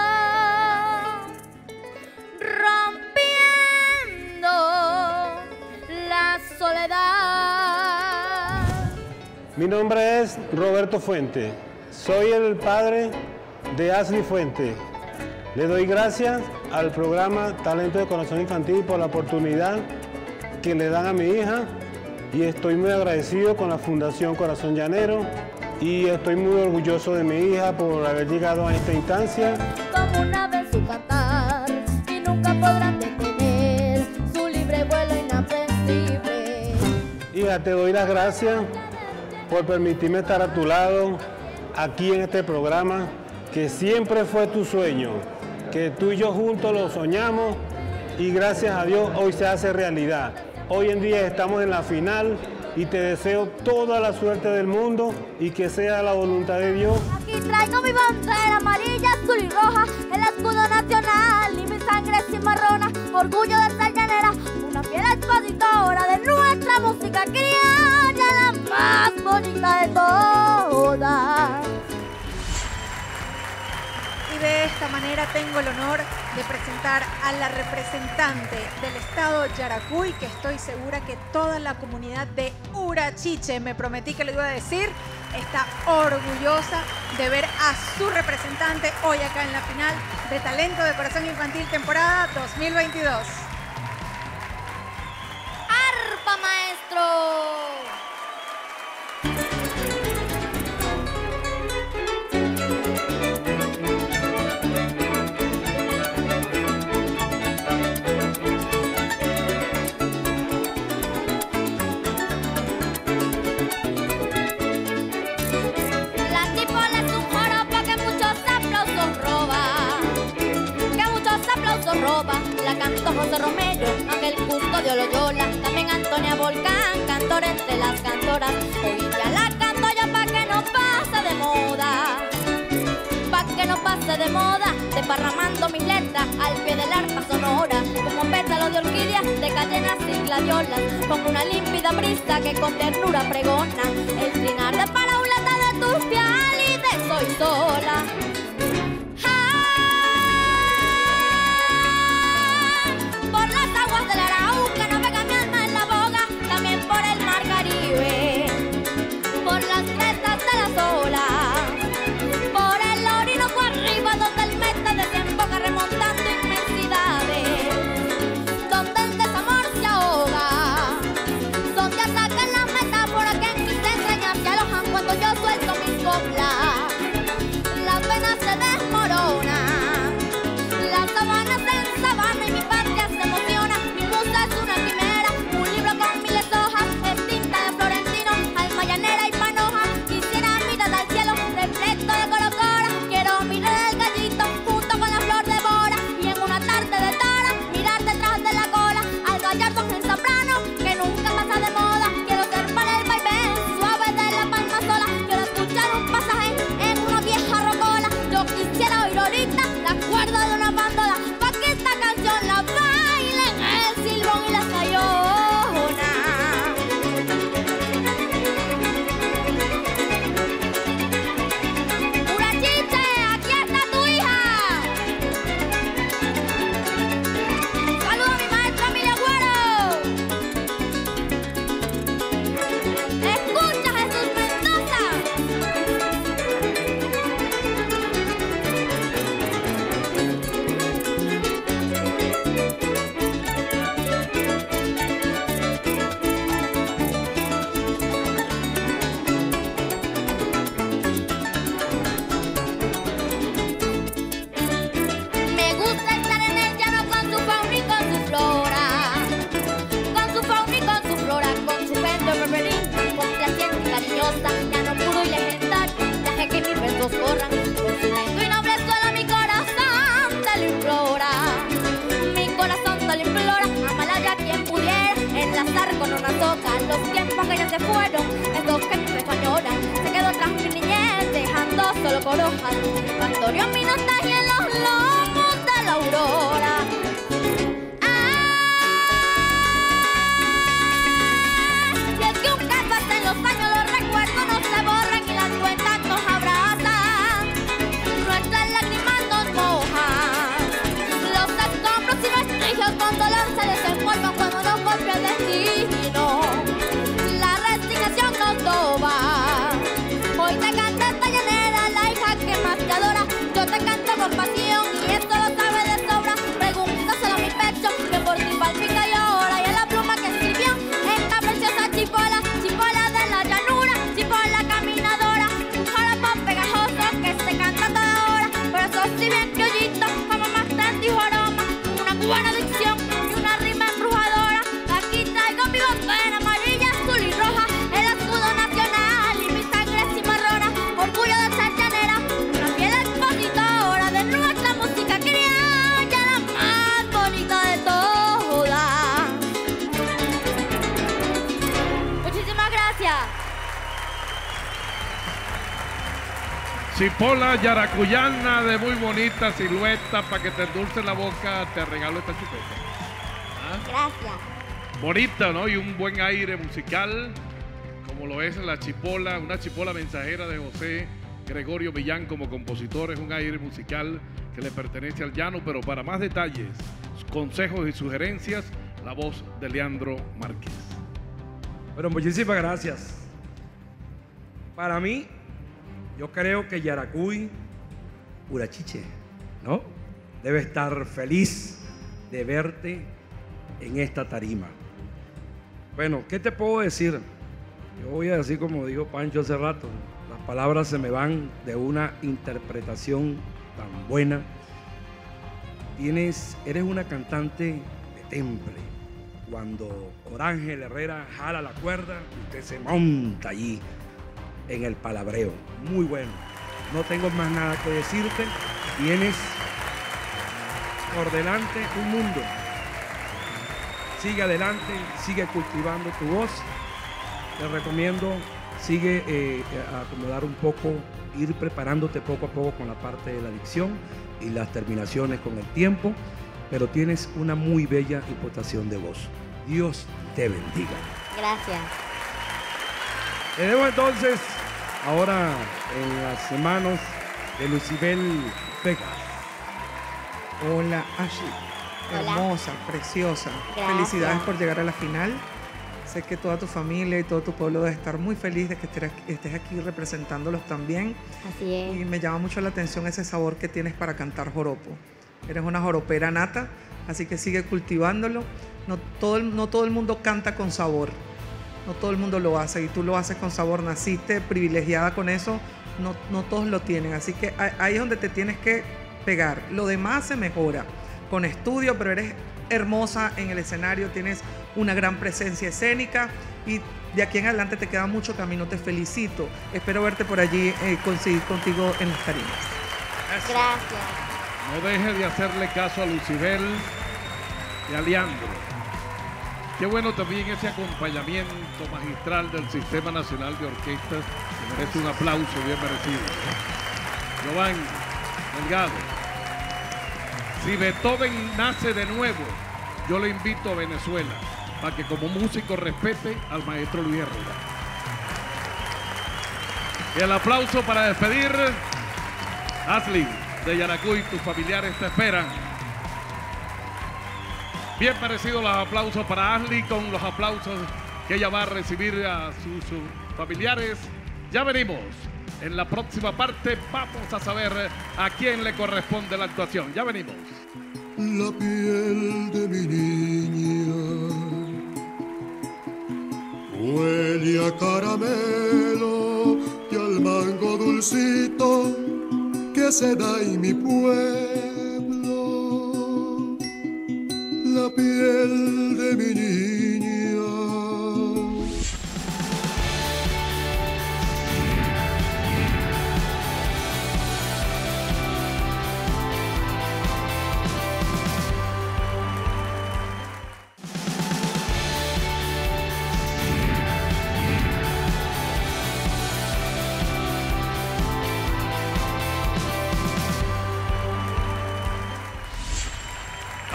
rompiendo la soledad. Mi nombre es Roberto Fuente, soy el padre de Ashley Fuente. Le doy gracias al programa Talento de Corazón Infantil por la oportunidad que le dan a mi hija, y estoy muy agradecido con la Fundación Corazón Llanero y estoy muy orgulloso de mi hija por haber llegado a esta instancia. Como un ave en su cantar y nunca podrán detener su libre vuelo inaprensible. Hija, te doy las gracias por permitirme estar a tu lado aquí en este programa, que siempre fue tu sueño, que tú y yo juntos lo soñamos y gracias a Dios hoy se hace realidad. Hoy en día estamos en la final y te deseo toda la suerte del mundo y que sea la voluntad de Dios. Aquí traigo mi bandera amarilla, azul y roja, el escudo nacional y mi sangre cimarrona, orgullo de ser llanera, una fiel expositora de nuestra música criolla, la más bonita de todas. Y de esta manera tengo el honor de presentar a la representante del estado Yaracuy, que estoy segura que toda la comunidad de Urachiche, me prometí que lo iba a decir, está orgullosa de ver a su representante hoy acá en la final de Talento de Corazón Infantil temporada dos mil veintidós. ¡Arpa, maestro! La cantó José Romero, Ángel Custodio Loyola, también Antonia Volcán, cantor entre las cantoras. Hoy ya la canto ya pa' que no pase de moda, pa' que no pase de moda, desparramando mis letras al pie del arpa sonora, como pétalos de orquídeas, de cadenas y gladiolas, con una límpida brisa que con ternura pregona el trinar de parauleta de tus pialites. Soy sola. Del Arauca navega mi alma en la boga, también por el mar Caribe, por las crestas de las olas, por el Orinoco arriba, donde el meta desemboca remontando inmensidades, donde el desamor se ahoga, donde atacan las metáforas que en mis entrañas se alojan cuando yo suelto mis coplas. Las venas se desmoronan, las sabanas en sabana y mi patria se emociona. Es una quimera, un libro con miles de hojas, es tinta de Florentino, alma llanera y panoja. Quisiera mirar al cielo, repleto de colocora. Quiero mirar el gallito junto con la flor de bora, y en una tarde de tara mirar detrás de la cola al gallardo en Zambrano, que nunca pasa de moda. Quiero ser para el vaivén suave de la palma sola. Quiero escuchar un pasaje en una vieja rocola. Yo quisiera oír ahorita la cuerda de una bandola, pa' que esta canción la bailen el silbón y la sayona. Urachiche, aquí está tu hija. Saluda a mi maestro Emilio Agüero. Escucha, Jesús Mendoza. con una soga. Los tiempos que ya se fueron, esos que me añoran. Se quedó tras mi niñez, dejando solo por hojas. Factorio mi nostalgia en los lomos de la aurora. Los años, los recuerdos no se borran y las cuentas nos abrazan. Nuestras lágrimas nos mojan. Los escombros y vestigios con dolor se desenvuelven cuando nos golpea el destino. La resignación nos doba. Hoy te canto esta llanera, la hija que más te adora. Yo te canto con pasión y esto lo sabe de sobra. Pregúntaselo a mi pecho que por ti palpita y ahora. Y a la pluma que escribió esta preciosa chipola. Chipola de la llanura, chipola caminadora, joropo pegajoso que se canta toda hora. Por eso si bien criollito, como más tanto aroma, una buena adicción y una rima embrujadora. Aquí traigo mi bandera amarilla, azul y roja, el escudo nacional y mi sangre cimarrona. Orgullo de ser llanera, una fiel expositora de nuestra música criolla, la más bonita de todas. Muchísimas gracias. Chipola yaracuyana de muy bonita silueta, para que te endulce la boca, te regalo esta chupeta. ¿Ah? Gracias. Bonita, ¿no? Y un buen aire musical, como lo es la chipola, una chipola mensajera de José Gregorio Millán como compositor. Es un aire musical que le pertenece al llano, pero para más detalles, consejos y sugerencias, la voz de Leandro Márquez. Bueno, muchísimas gracias. Para mí, yo creo que Yaracuy, Urachiche, ¿no? Debe estar feliz de verte en esta tarima. Bueno, ¿qué te puedo decir? Yo voy a decir como dijo Pancho hace rato, las palabras se me van de una interpretación tan buena. Tienes, eres una cantante de temple. Cuando Orángel Herrera jala la cuerda, usted se monta allí en el palabreo. Muy bueno. No tengo más nada que decirte. Tienes por delante un mundo. Sigue adelante, sigue cultivando tu voz. Te recomiendo, sigue eh, a acomodar un poco, ir preparándote poco a poco con la parte de la dicción y las terminaciones con el tiempo, pero tienes una muy bella impostación de voz. Dios te bendiga. Gracias. Le debo entonces ahora en las manos de Lucibel Vega. Hola, Ashley. Hola. Hermosa, preciosa. Gracias. Felicidades por llegar a la final. Sé que toda tu familia y todo tu pueblo debe estar muy feliz de que estés aquí representándolos también. Así es. Y me llama mucho la atención ese sabor que tienes para cantar joropo. Eres una joropera nata, así que sigue cultivándolo. No todo, el, no todo el mundo canta con sabor. No todo el mundo lo hace y tú lo haces con sabor. Naciste privilegiada con eso. No, no todos lo tienen. Así que ahí es donde te tienes que pegar. Lo demás se mejora con estudio, pero eres hermosa en el escenario. Tienes una gran presencia escénica y de aquí en adelante te queda mucho camino. Te felicito. Espero verte por allí eh, contigo, contigo en las tarimas. Gracias. No dejes de hacerle caso a Lucibel y a Leandro. Qué bueno también ese acompañamiento magistral del Sistema Nacional de Orquestas, que merece un aplauso bien merecido. Giovanni Delgado, si Beethoven nace de nuevo, yo le invito a Venezuela para que como músico respete al maestro Luis Herrera. Y el aplauso para despedir. Ashley de Yaracuy, tus familiares te esperan. Bien parecidos los aplausos para Ashley con los aplausos que ella va a recibir a sus, sus familiares. Ya venimos. En la próxima parte vamos a saber a quién le corresponde la actuación. Ya venimos. La piel de mi niña huele a caramelo y al mango dulcito que se da en mi pueblo. La piel de mi niña.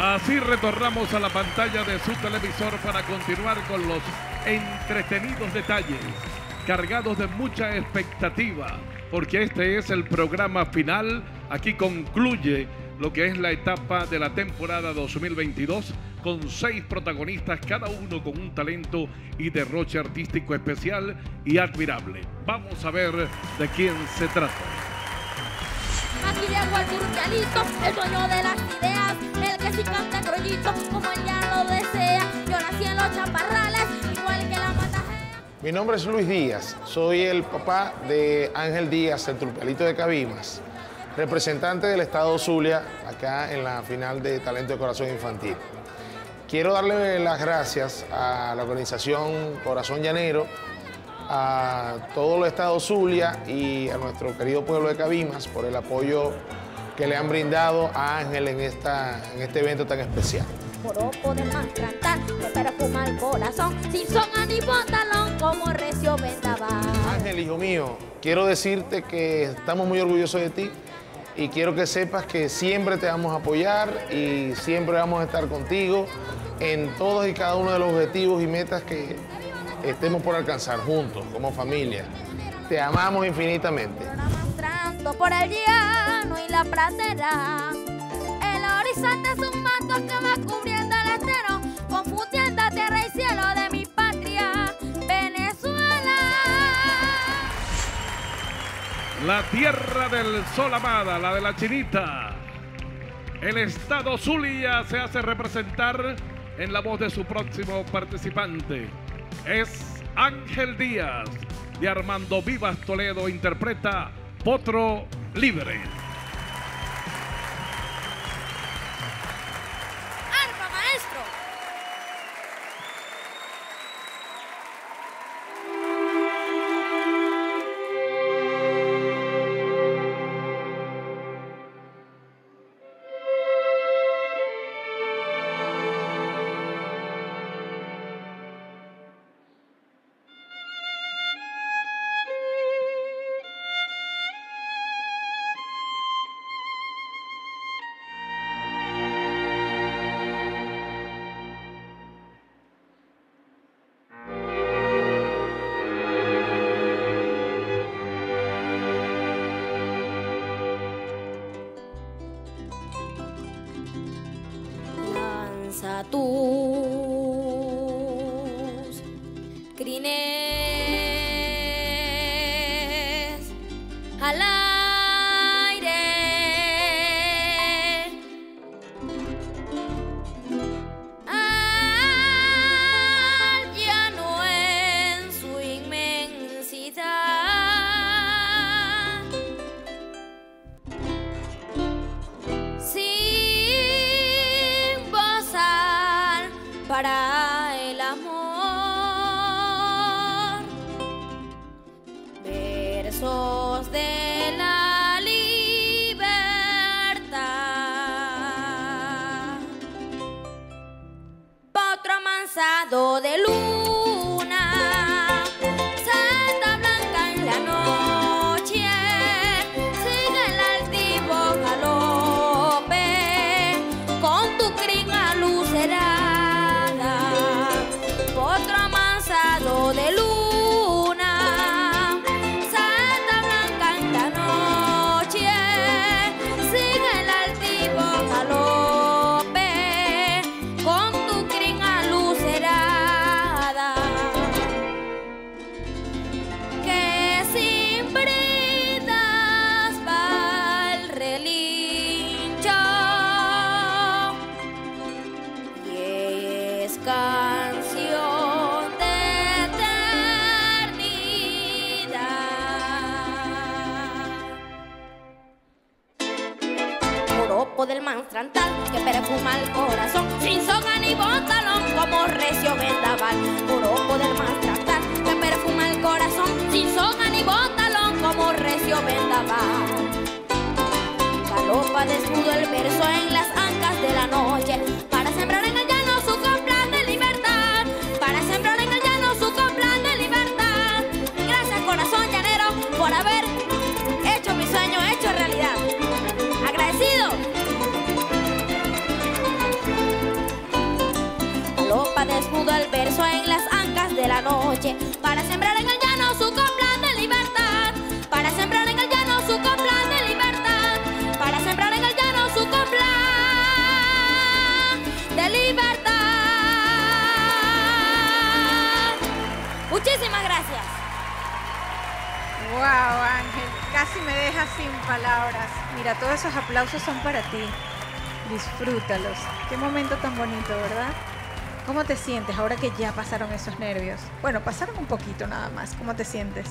Así retornamos a la pantalla de su televisor para continuar con los entretenidos detalles, cargados de mucha expectativa, porque este es el programa final. Aquí concluye lo que es la etapa de la temporada dos mil veintidós, con seis protagonistas, cada uno con un talento y derroche artístico especial y admirable. Vamos a ver de quién se trata. Aquí llegó el turpialito, el dueño de las ideas, el que sí canta crollito, como él ya lo desea. Yo nací en los chaparrales, igual que la matajea. Mi nombre es Luis Díaz, soy el papá de Ángel Díaz, el turpialito de Cabimas, representante del estado Zulia, acá en la final de Talento de Corazón Infantil. Quiero darle las gracias a la organización Corazón Llanero, a todo el estado Zulia y a nuestro querido pueblo de Cabimas por el apoyo que le han brindado a Ángel en, esta, en este evento tan especial. Joropo de maltratar, que perfuma el corazón, sin soga ni pantalón, como recio vendaval. Ángel, hijo mío, quiero decirte que estamos muy orgullosos de ti y quiero que sepas que siempre te vamos a apoyar y siempre vamos a estar contigo en todos y cada uno de los objetivos y metas que estemos por alcanzar juntos, como familia. Te amamos infinitamente. Mostrando por el llano y la pradera, el horizonte es un manto que va cubriendo el estero, confundiendo tierra y cielo de mi patria, Venezuela. La tierra del sol amada, la de la Chinita. El estado Zulia se hace representar en la voz de su próximo participante. Es Ángel Díaz, de Armando Vivas Toledo, interpreta Potro Libre. ¡Arpa, maestro! Lanza tus crines al aire, al llano en su inmensidad, sin bozar para el amor, versos de la libertad. Potro amansado de luna, seta blanca en la noche, sigue el altivo galope con tu crin alucerada. Potro amansado de luna, seta blanca en la noche, sigue el altivo galope con tu crin alucerada. Que sin bridas va el relincho y es canción de eternidad. Joropo del manstrantal que perfuma el corazón, sin soga ni pantalón, como recio vendaval. Joropo del manstrantal que perfuma el corazón, sin soga ni pantalón, como recio vendaval. Galopa desnudo el verso en las ancas de la noche, para sembrar en el llano su copla de libertad, para sembrar en el llano su copla de libertad. Gracias, corazón llanero, por haber hecho mi sueño hecho realidad. Agradecido. sembrar en el llano su copla de libertad, para sembrar en el llano su copla de libertad, para sembrar en el llano su copla de libertad. Muchísimas gracias. Wow, Ángel, casi me dejas sin palabras. Mira, todos esos aplausos son para ti. Disfrútalos. Qué momento tan bonito, ¿verdad? ¿Cómo te sientes ahora que ya pasaron esos nervios? Bueno, pasaron un poquito nada más. ¿Cómo te sientes?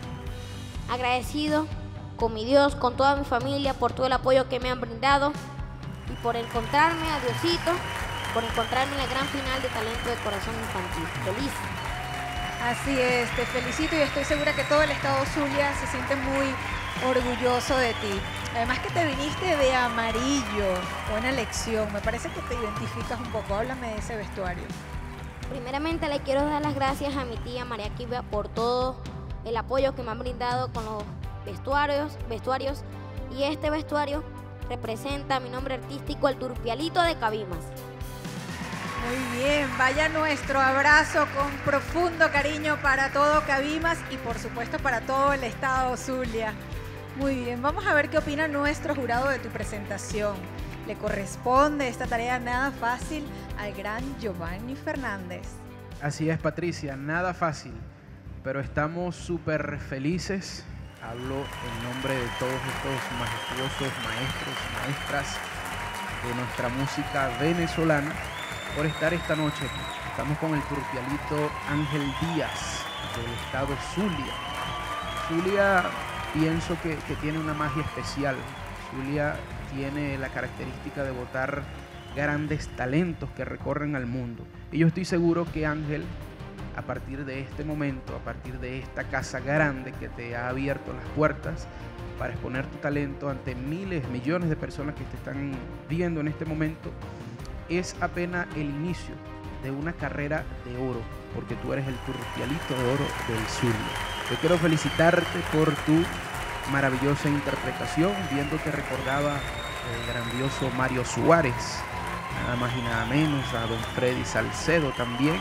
Agradecido con mi Dios, con toda mi familia, por todo el apoyo que me han brindado y por encontrarme a Diosito, por encontrarme en la gran final de Talento de Corazón Infantil. Feliz. Así es, te felicito y estoy segura que todo el estado Zulia se siente muy orgulloso de ti. Además que te viniste de amarillo, buena elección, me parece que te identificas un poco, háblame de ese vestuario. Primeramente le quiero dar las gracias a mi tía María Kibia por todo el apoyo que me han brindado con los vestuarios, vestuarios y este vestuario representa mi nombre artístico, el Turpialito de Cabimas. Muy bien, vaya nuestro abrazo con profundo cariño para todo Cabimas y por supuesto para todo el estado Zulia. Muy bien, vamos a ver qué opina nuestro jurado de tu presentación. Le corresponde esta tarea nada fácil al gran Giovanni Fernández. Así es, Patricia, nada fácil, pero estamos súper felices. Hablo en nombre de todos estos majestuosos maestros, maestras de nuestra música venezolana, por estar esta noche. Estamos con el turpialito Ángel Díaz, del estado Zulia. Zulia, pienso que, que tiene una magia especial. Zulia tiene la característica de botar grandes talentos que recorren al mundo. Y yo estoy seguro que Ángel, a partir de este momento, a partir de esta casa grande que te ha abierto las puertas para exponer tu talento ante miles, millones de personas que te están viendo en este momento, es apenas el inicio de una carrera de oro, porque tú eres el turpialito de oro del Zulia. Yo quiero felicitarte por tu maravillosa interpretación, viendo que recordaba el grandioso Mario Suárez, nada más y nada menos, a don Freddy Salcedo también,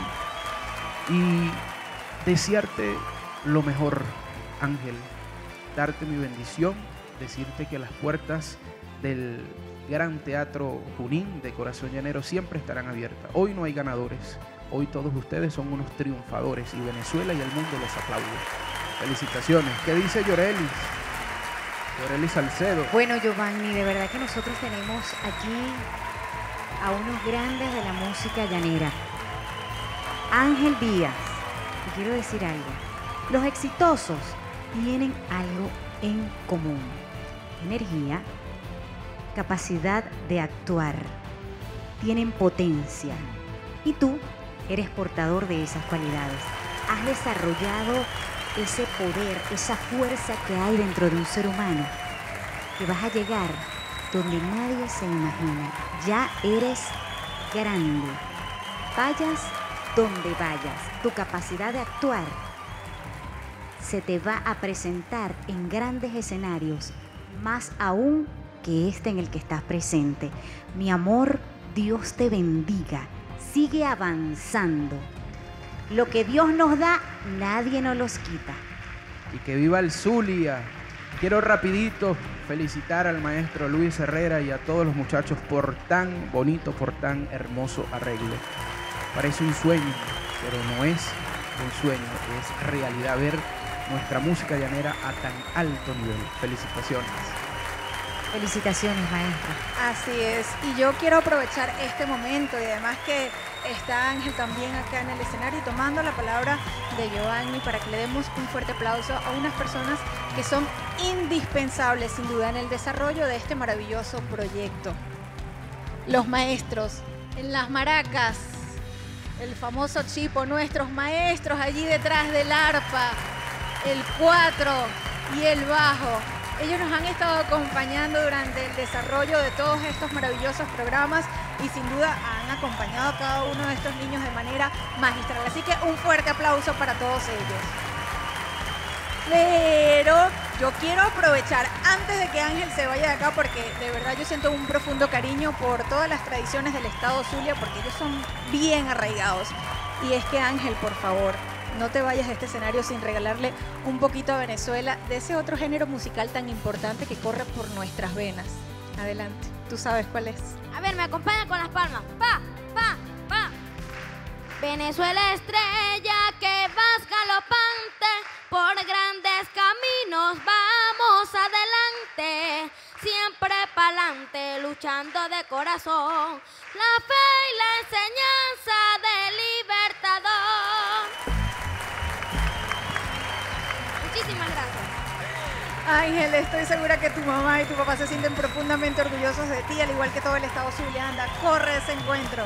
y desearte lo mejor, Ángel, darte mi bendición, decirte que las puertas del Gran Teatro Junín de Corazón Llanero siempre estarán abiertas. Hoy no hay ganadores, hoy todos ustedes son unos triunfadores y Venezuela y el mundo los aplaude. Felicitaciones. ¿Qué dice Yorelis? Yorelis Salcedo. Bueno, Giovanni, de verdad que nosotros tenemos aquí a unos grandes de la música llanera. Ángel Díaz, y quiero decir algo, los exitosos tienen algo en común: energía, capacidad de actuar, tienen potencia y tú eres portador de esas cualidades. Has desarrollado ese poder, esa fuerza que hay dentro de un ser humano, que vas a llegar donde nadie se imagina. Ya eres grande, vayas donde vayas, tu capacidad de actuar se te va a presentar en grandes escenarios, más aún que este en el que estás presente. Mi amor, Dios te bendiga. Sigue avanzando. Lo que Dios nos da, nadie nos los quita. Y que viva el Zulia. Quiero rapidito felicitar al maestro Luis Herrera y a todos los muchachos por tan bonito, por tan hermoso arreglo. Parece un sueño, pero no es un sueño, es realidad ver nuestra música llanera a tan alto nivel. Felicitaciones. Felicitaciones, maestra. Así es, y yo quiero aprovechar este momento y además que está Ángel también acá en el escenario tomando la palabra de Giovanni para que le demos un fuerte aplauso a unas personas que son indispensables sin duda en el desarrollo de este maravilloso proyecto. Los maestros en las maracas, el famoso Chipo, nuestros maestros allí detrás del arpa, el cuatro y el bajo. Ellos nos han estado acompañando durante el desarrollo de todos estos maravillosos programas y sin duda han acompañado a cada uno de estos niños de manera magistral. Así que un fuerte aplauso para todos ellos. Pero yo quiero aprovechar antes de que Ángel se vaya de acá, porque de verdad yo siento un profundo cariño por todas las tradiciones del estado Zulia, porque ellos son bien arraigados. Y es que Ángel, por favor, no te vayas de este escenario sin regalarle un poquito a Venezuela de ese otro género musical tan importante que corre por nuestras venas. Adelante, tú sabes cuál es. A ver, me acompaña con las palmas. Pa, pa, pa. Venezuela estrella que vas galopante, por grandes caminos vamos adelante, siempre pa'lante, luchando de corazón, la fe y la enseñanza del libertador. Muchísimas gracias. Ángel, estoy segura que tu mamá y tu papá se sienten profundamente orgullosos de ti, al igual que todo el estado Zulia. Anda, corre ese encuentro.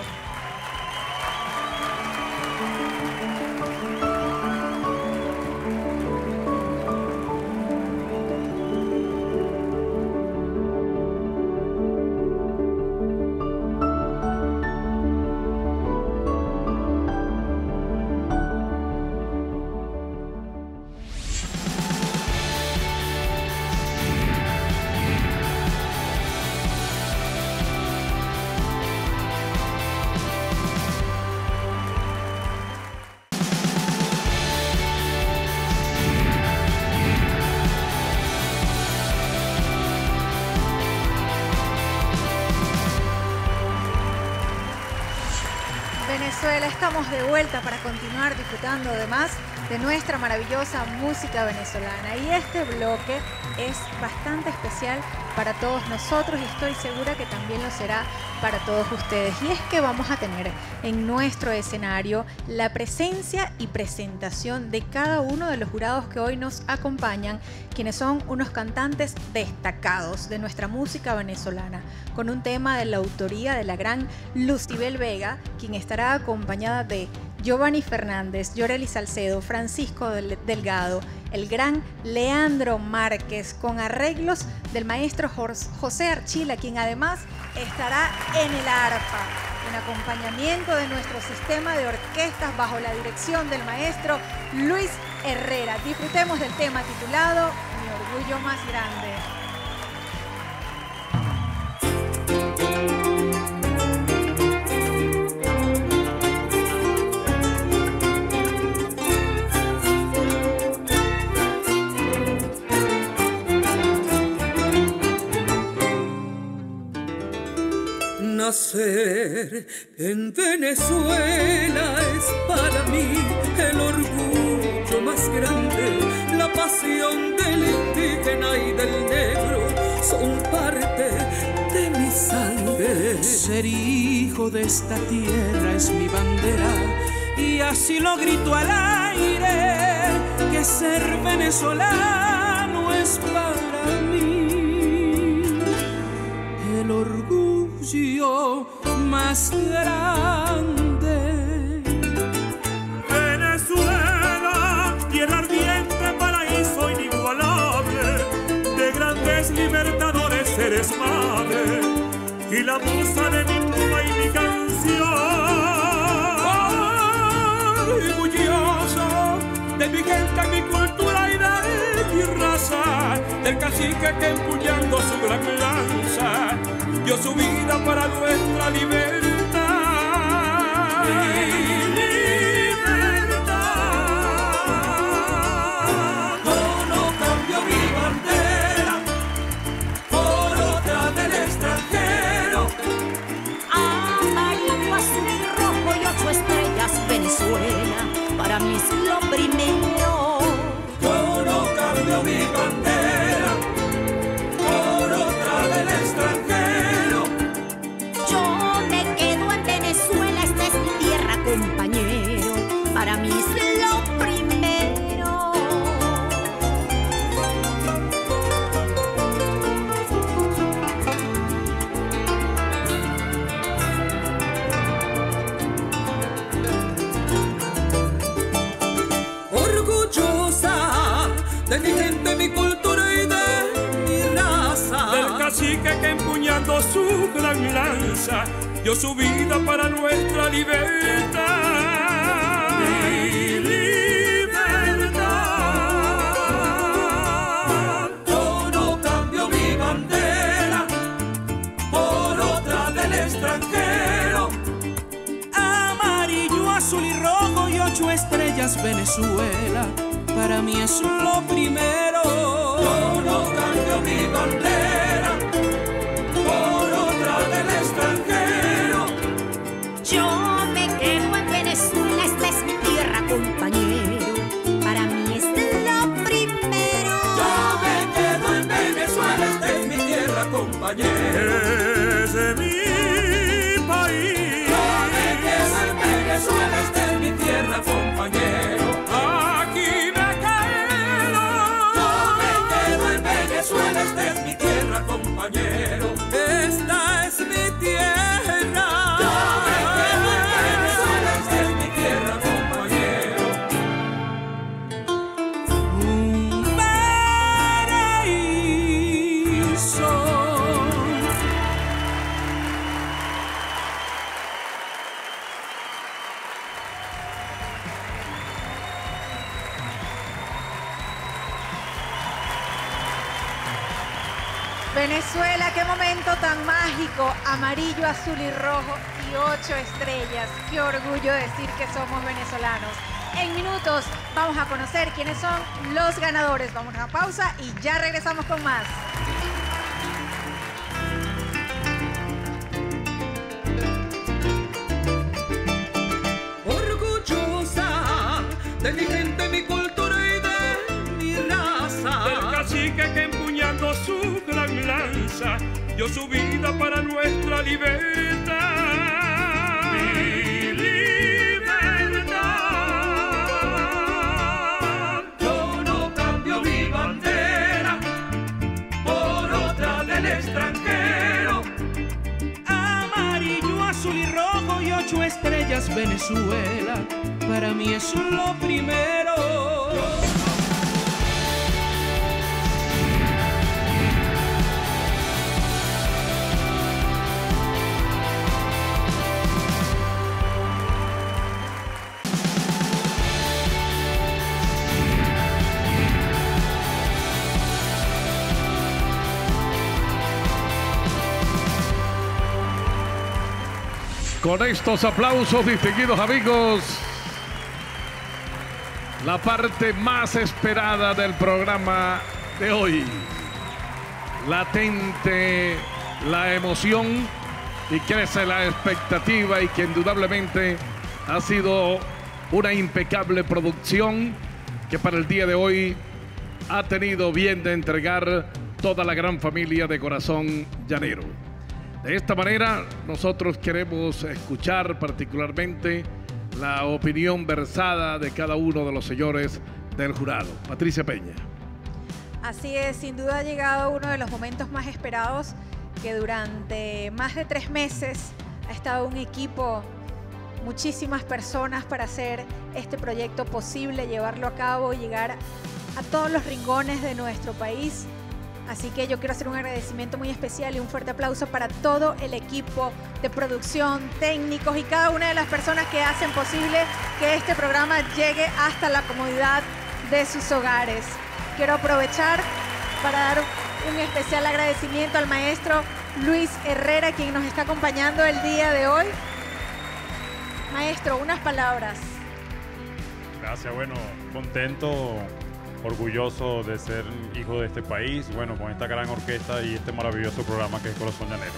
Venezuela, estamos de vuelta para continuar disfrutando además de nuestra maravillosa música venezolana. Y este bloque es bastante especial para todos nosotros y estoy segura que también lo será para todos ustedes. Y es que vamos a tener en nuestro escenario la presencia y presentación de cada uno de los jurados que hoy nos acompañan, quienes son unos cantantes destacados de nuestra música venezolana, con un tema de la autoría de la gran Lucibel Vega, quien estará acompañada de Giovanni Fernández, Yoreli Salcedo, Francisco Delgado, el gran Leandro Márquez, con arreglos del maestro José Archila, quien además estará en el arpa, en acompañamiento de nuestro sistema de orquestas bajo la dirección del maestro Luis Herrera. Disfrutemos del tema titulado Mi orgullo más grande. Nacer en Venezuela es para mí el orgullo más grande. La pasión del indígena y del negro son parte de mi sangre. Ser hijo de esta tierra es mi bandera y así lo grito al aire, que ser venezolano es para mí el orgullo más grande. Venezuela, tierra ardiente, paraíso inigualable, de grandes libertadores eres madre, y la musa de mi pluma y mi canción. Orgulloso de mi gente, mi cultura y de mi raza, del cacique que empuñando su gran lanza dio su vida para nuestra libertad. Mi libertad. Yo no cambio mi bandera por otra del extranjero. Amarillo, azul y rojo y ocho estrellas, Venezuela, para mí es lo primero. Yo no cambio mi bandera por otra del extranjero. Compañero, para mí es lo primero. Orgullosa de mi gente, mi cultura y de mi raza, del cacique que empuñando su gran lanza dio su vida para nuestra libertad. Mi libertad. Yo no cambio mi bandera por otra del extranjero. Amarillo, azul y rojo y ocho estrellas, estrellas Venezuela, para mí es lo primero. Yo no cambio mi bandera por otra del extranjero. Yo me quedo en Venezuela, esta es mi tierra, compañero, para mí es lo primero. Yo me quedo en Venezuela, esta es mi tierra, compañero. Es de mi país. Yo me quedo en Venezuela, esta es mi tierra, compañero. Aquí me quedo. Yo me quedo en Venezuela, esta es mi tierra, compañero. Esta es mi tierra. Yo me quedo en Venezuela, esta es mi tierra, compañero. Un paraíso. Venezuela, qué momento tan mágico, amarillo, azul y rojo y ocho estrellas. Qué orgullo decir que somos venezolanos. En minutos vamos a conocer quiénes son los ganadores. Vamos a una pausa y ya regresamos con más. Orgullosa de mi gente, mi cultura y de mi raza. Del cacique que empuñando su gran lanza dio su vida para nuestra libertad. Mi libertad. Yo no cambio mi bandera por otra del extranjero. Amarillo, azul y rojo y ocho estrellas Venezuela, para mí es lo primero. Con estos aplausos, distinguidos amigos, la parte más esperada del programa de hoy. Latente la emoción y crece la expectativa, y que indudablemente ha sido una impecable producción que para el día de hoy ha tenido bien de entregar toda la gran familia de Corazón Llanero. De esta manera, nosotros queremos escuchar particularmente la opinión versada de cada uno de los señores del jurado. Patricia Peña. Así es, sin duda ha llegado uno de los momentos más esperados, que durante más de tres meses ha estado un equipo, muchísimas personas para hacer este proyecto posible, llevarlo a cabo y llegar a todos los rincones de nuestro país. Así que yo quiero hacer un agradecimiento muy especial y un fuerte aplauso para todo el equipo de producción, técnicos y cada una de las personas que hacen posible que este programa llegue hasta la comodidad de sus hogares. Quiero aprovechar para dar un especial agradecimiento al maestro Luis Herrera, quien nos está acompañando el día de hoy. Maestro, unas palabras. Gracias, bueno, contento, orgulloso de ser hijo de este país, bueno, con esta gran orquesta y este maravilloso programa que es Corazón Llanero.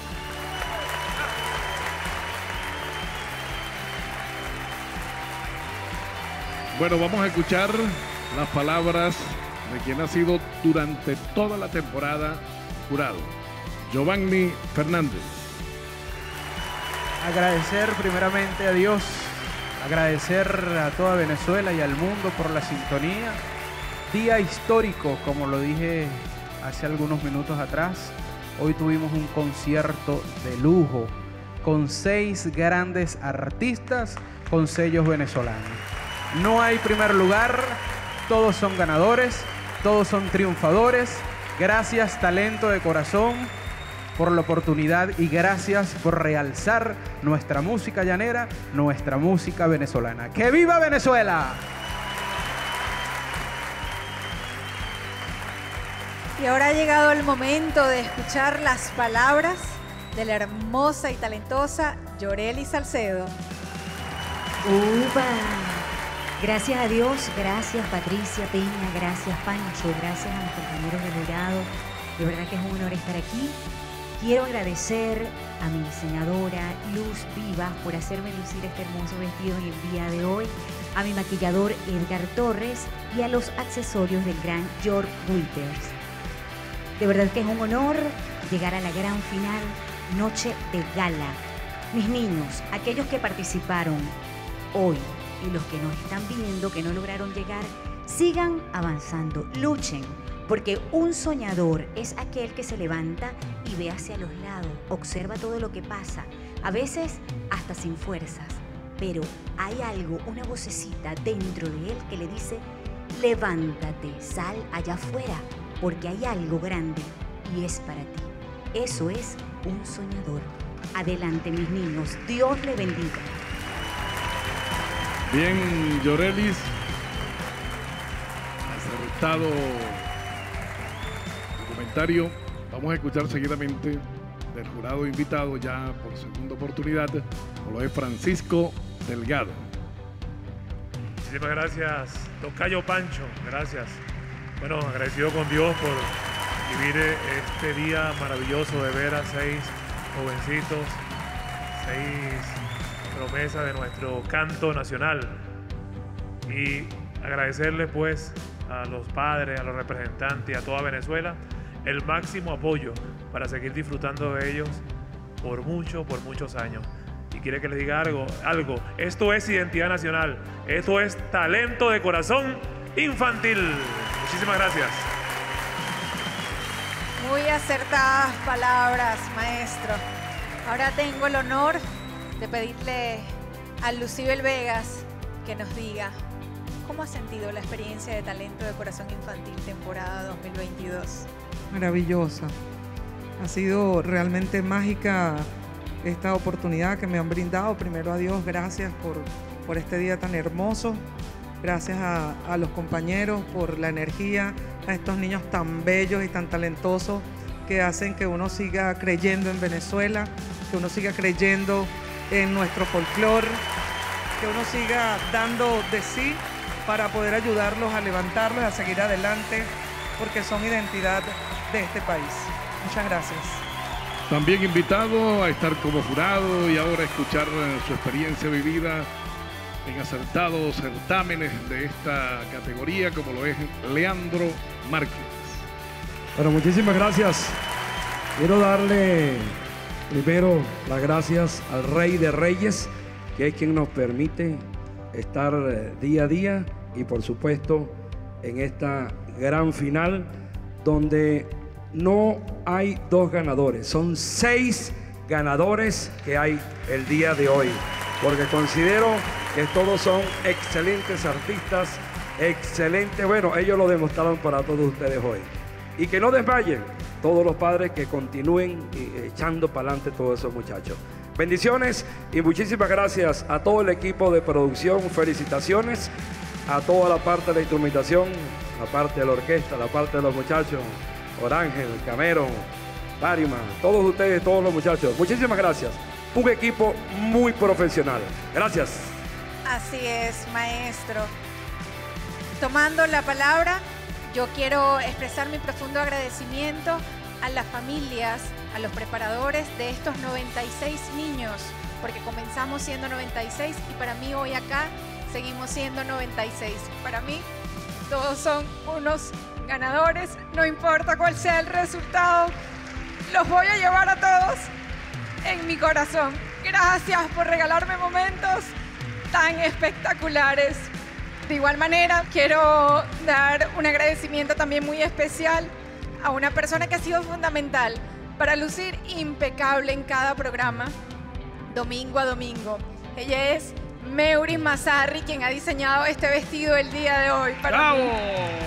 Bueno, vamos a escuchar las palabras de quien ha sido durante toda la temporada jurado, Giovanni Fernández. Agradecer primeramente a Dios, agradecer a toda Venezuela y al mundo por la sintonía. Día histórico, como lo dije hace algunos minutos atrás. Hoy tuvimos un concierto de lujo con seis grandes artistas con sellos venezolanos. No hay primer lugar, todos son ganadores, todos son triunfadores. Gracias, Talento de Corazón, por la oportunidad, y gracias por realzar nuestra música llanera, nuestra música venezolana. ¡Que viva Venezuela! Y ahora ha llegado el momento de escuchar las palabras de la hermosa y talentosa Yoreli Salcedo. Uva. Gracias a Dios, gracias Patricia Peña, gracias Pancho, gracias a mis compañeros de jurado. De verdad que es un honor estar aquí. Quiero agradecer a mi diseñadora Luz Vivas por hacerme lucir este hermoso vestido en el día de hoy, a mi maquillador Edgar Torres y a los accesorios del gran George Withers. De verdad que es un honor llegar a la gran final, noche de gala. Mis niños, aquellos que participaron hoy y los que nos están viendo, que no lograron llegar, sigan avanzando, luchen, porque un soñador es aquel que se levanta y ve hacia los lados, observa todo lo que pasa, a veces hasta sin fuerzas, pero hay algo, una vocecita dentro de él que le dice, levántate, sal allá afuera, porque hay algo grande y es para ti. Eso es un soñador. Adelante, mis niños, Dios le bendiga. Bien, Yorelis, acertado tu comentario. Vamos a escuchar seguidamente del jurado invitado ya por segunda oportunidad, como lo es Francisco Delgado. Muchísimas gracias, tocayo Pancho, gracias. Bueno, agradecido con Dios por vivir este día maravilloso de ver a seis jovencitos, seis promesa de nuestro canto nacional, y agradecerle pues a los padres, a los representantes y a toda Venezuela el máximo apoyo para seguir disfrutando de ellos por mucho, por muchos años. Y quiere que les diga algo, algo, esto es identidad nacional, esto es talento de corazón infantil. Muchísimas gracias. Muy acertadas palabras, maestro. Ahora tengo el honor de pedirle a Lucibel Vegas que nos diga cómo ha sentido la experiencia de Talento de Corazón Infantil temporada dos mil veintidós. Maravillosa. Ha sido realmente mágica esta oportunidad que me han brindado. Primero a Dios, gracias por, por este día tan hermoso. Gracias a, a los compañeros por la energía, a estos niños tan bellos y tan talentosos que hacen que uno siga creyendo en Venezuela, que uno siga creyendo en nuestro folclore, que uno siga dando de sí para poder ayudarlos a levantarlos, a seguir adelante, porque son identidad de este país. Muchas gracias. También invitado a estar como jurado y ahora escuchar su experiencia vivida en acertados certámenes de esta categoría, como lo es Leandro Márquez. Bueno, muchísimas gracias. Quiero darle primero las gracias al Rey de Reyes, que es quien nos permite estar día a día y por supuesto en esta gran final donde no hay dos ganadores, son seis ganadores que hay el día de hoy, porque considero que todos son excelentes artistas, excelentes, bueno, ellos lo demostraron para todos ustedes hoy. Y que no desmayen todos los padres, que continúen echando para adelante todos esos muchachos. Bendiciones y muchísimas gracias a todo el equipo de producción, felicitaciones a toda la parte de la instrumentación, la parte de la orquesta, la parte de los muchachos, Orángel, Camero, Bárima, todos ustedes, todos los muchachos, muchísimas gracias. Un equipo muy profesional. Gracias. Así es, maestro. Tomando la palabra, yo quiero expresar mi profundo agradecimiento a las familias, a los preparadores de estos noventa y seis niños, porque comenzamos siendo noventa y seis y para mí hoy acá seguimos siendo noventa y seis. Para mí todos son unos ganadores, no importa cuál sea el resultado, los voy a llevar a todos en mi corazón. Gracias por regalarme momentos tan espectaculares. De igual manera, quiero dar un agradecimiento también muy especial a una persona que ha sido fundamental para lucir impecable en cada programa, domingo a domingo. Ella es Meuris Mazarri, quien ha diseñado este vestido el día de hoy. Para ¡Bravo! mí.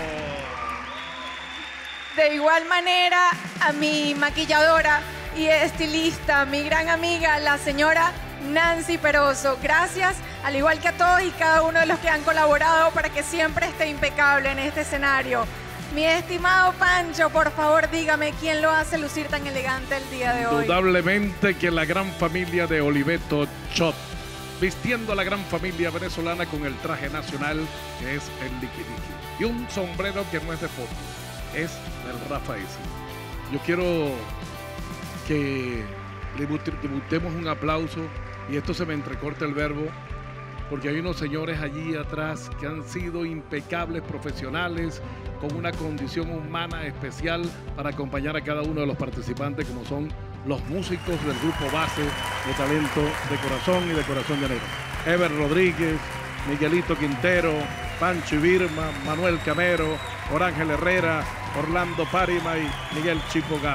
De igual manera, a mi maquilladora y estilista, mi gran amiga, la señora Nancy Peroso. Gracias, al igual que a todos y cada uno de los que han colaborado para que siempre esté impecable en este escenario. Mi estimado Pancho, por favor, dígame quién lo hace lucir tan elegante el día de hoy. Indudablemente que la gran familia de Oliveto Shop. vistiendo a la gran familia venezolana con el traje nacional que es el liqui liqui. Y un sombrero que no es de foto, es del Rafael. Yo quiero que le debutemos un aplauso, y esto se me entrecorta el verbo, porque hay unos señores allí atrás que han sido impecables profesionales, con una condición humana especial para acompañar a cada uno de los participantes, como son los músicos del grupo base de Talento de Corazón y de Corazón Llanero. Ever Rodríguez, Miguelito Quintero, Pancho Ibirma, Manuel Camero, Orángel Herrera, Orlando Párima y Miguel Chico Gámez.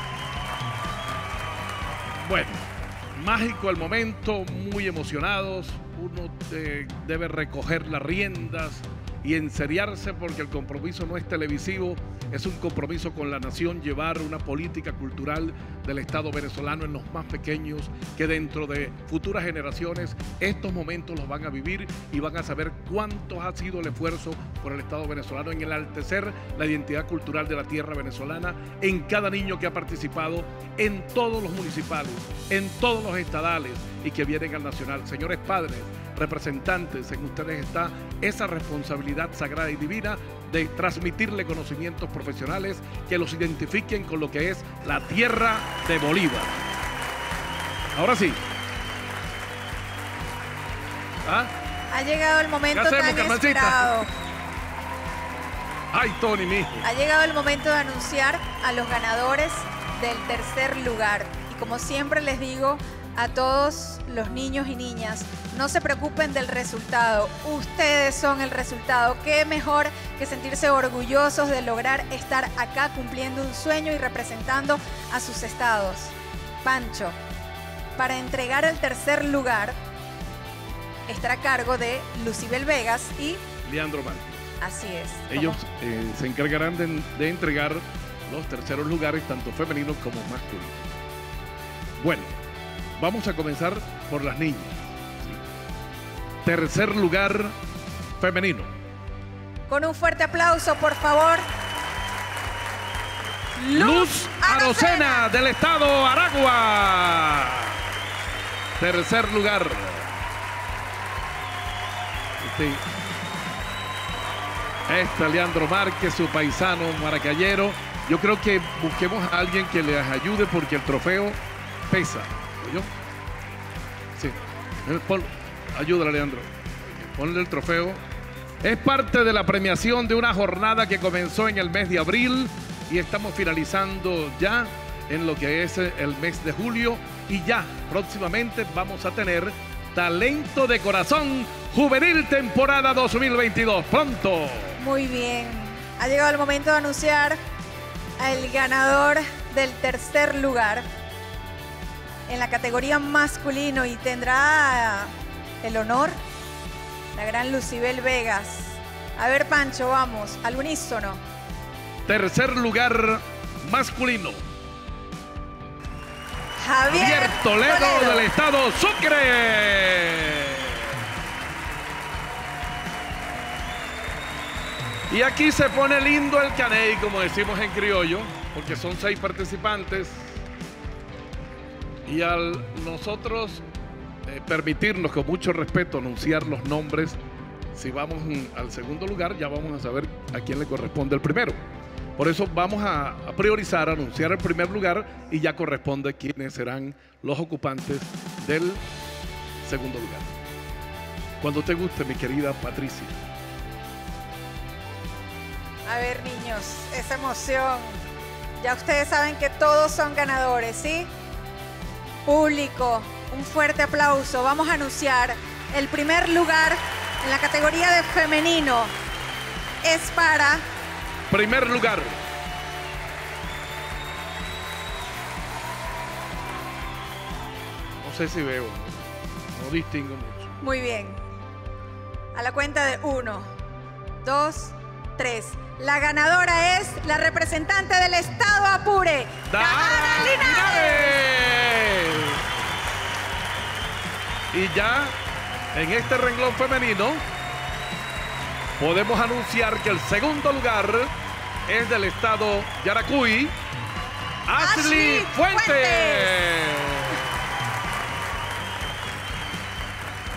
Bueno, mágico el momento, muy emocionados. Uno eh, debe recoger las riendas y enseriarse, porque el compromiso no es televisivo, es un compromiso con la nación, llevar una política cultural del Estado venezolano en los más pequeños, que dentro de futuras generaciones estos momentos los van a vivir y van a saber cuánto ha sido el esfuerzo por el Estado venezolano en enaltecer la identidad cultural de la tierra venezolana, en cada niño que ha participado, en todos los municipales, en todos los estadales y que vienen al nacional. Señores padres, representantes, en ustedes está esa responsabilidad sagrada y divina de transmitirle conocimientos profesionales que los identifiquen con lo que es la tierra de Bolívar. Ahora sí. ¿Ah? Ha llegado el momento ¿Qué hacemos, tan Carmencita? esperado. Ay, Tony, mi hijo. Ha llegado el momento de anunciar a los ganadores del tercer lugar. Y como siempre les digo a todos los niños y niñas, no se preocupen del resultado. Ustedes son el resultado. Qué mejor que sentirse orgullosos de lograr estar acá cumpliendo un sueño y representando a sus estados. Pancho, para entregar el tercer lugar, estará a cargo de Lucibel Vegas y Leandro Márquez. Así es. Ellos eh, se encargarán de, de entregar los terceros lugares, tanto femeninos como masculinos. Bueno, vamos a comenzar por las niñas. Tercer lugar femenino. Con un fuerte aplauso, por favor. Luz Arocena, del estado Aragua. Tercer lugar. Este, este Leandro Márquez, su paisano maracayero. Yo creo que busquemos a alguien que les ayude, porque el trofeo pesa. ¿Oyó? Sí. Pon, ayúdale, Leandro. Ponle el trofeo. Es parte de la premiación de una jornada que comenzó en el mes de abril y estamos finalizando ya en lo que es el mes de julio, y ya próximamente vamos a tener Talento de Corazón Juvenil temporada dos mil veintidós. Pronto. Muy bien. Ha llegado el momento de anunciar al ganador del tercer lugar en la categoría masculino, y tendrá el honor la gran Lucibel Vegas. A ver, Pancho, vamos, al unísono. Tercer lugar masculino. Javier, Javier Toledo, Toledo, del estado Sucre. Y aquí se pone lindo el caney, como decimos en criollo, porque son seis participantes. Y al nosotros eh, permitirnos con mucho respeto anunciar los nombres, si vamos al segundo lugar, ya vamos a saber a quién le corresponde el primero. Por eso vamos a, a priorizar, anunciar el primer lugar, y ya corresponde quiénes serán los ocupantes del segundo lugar. Cuando te guste, mi querida Patricia. A ver, niños, esa emoción. Ya ustedes saben que todos son ganadores, ¿sí? Público, un fuerte aplauso. Vamos a anunciar el primer lugar en la categoría de femenino. Es para... Primer lugar. No sé si veo, no distingo mucho. Muy bien. A la cuenta de uno, dos, tres. La ganadora es la representante del estado Apure, Dahara Linares. Y ya en este renglón femenino podemos anunciar que el segundo lugar es del estado Yaracuy, Ashley, Ashley Fuentes. Fuentes.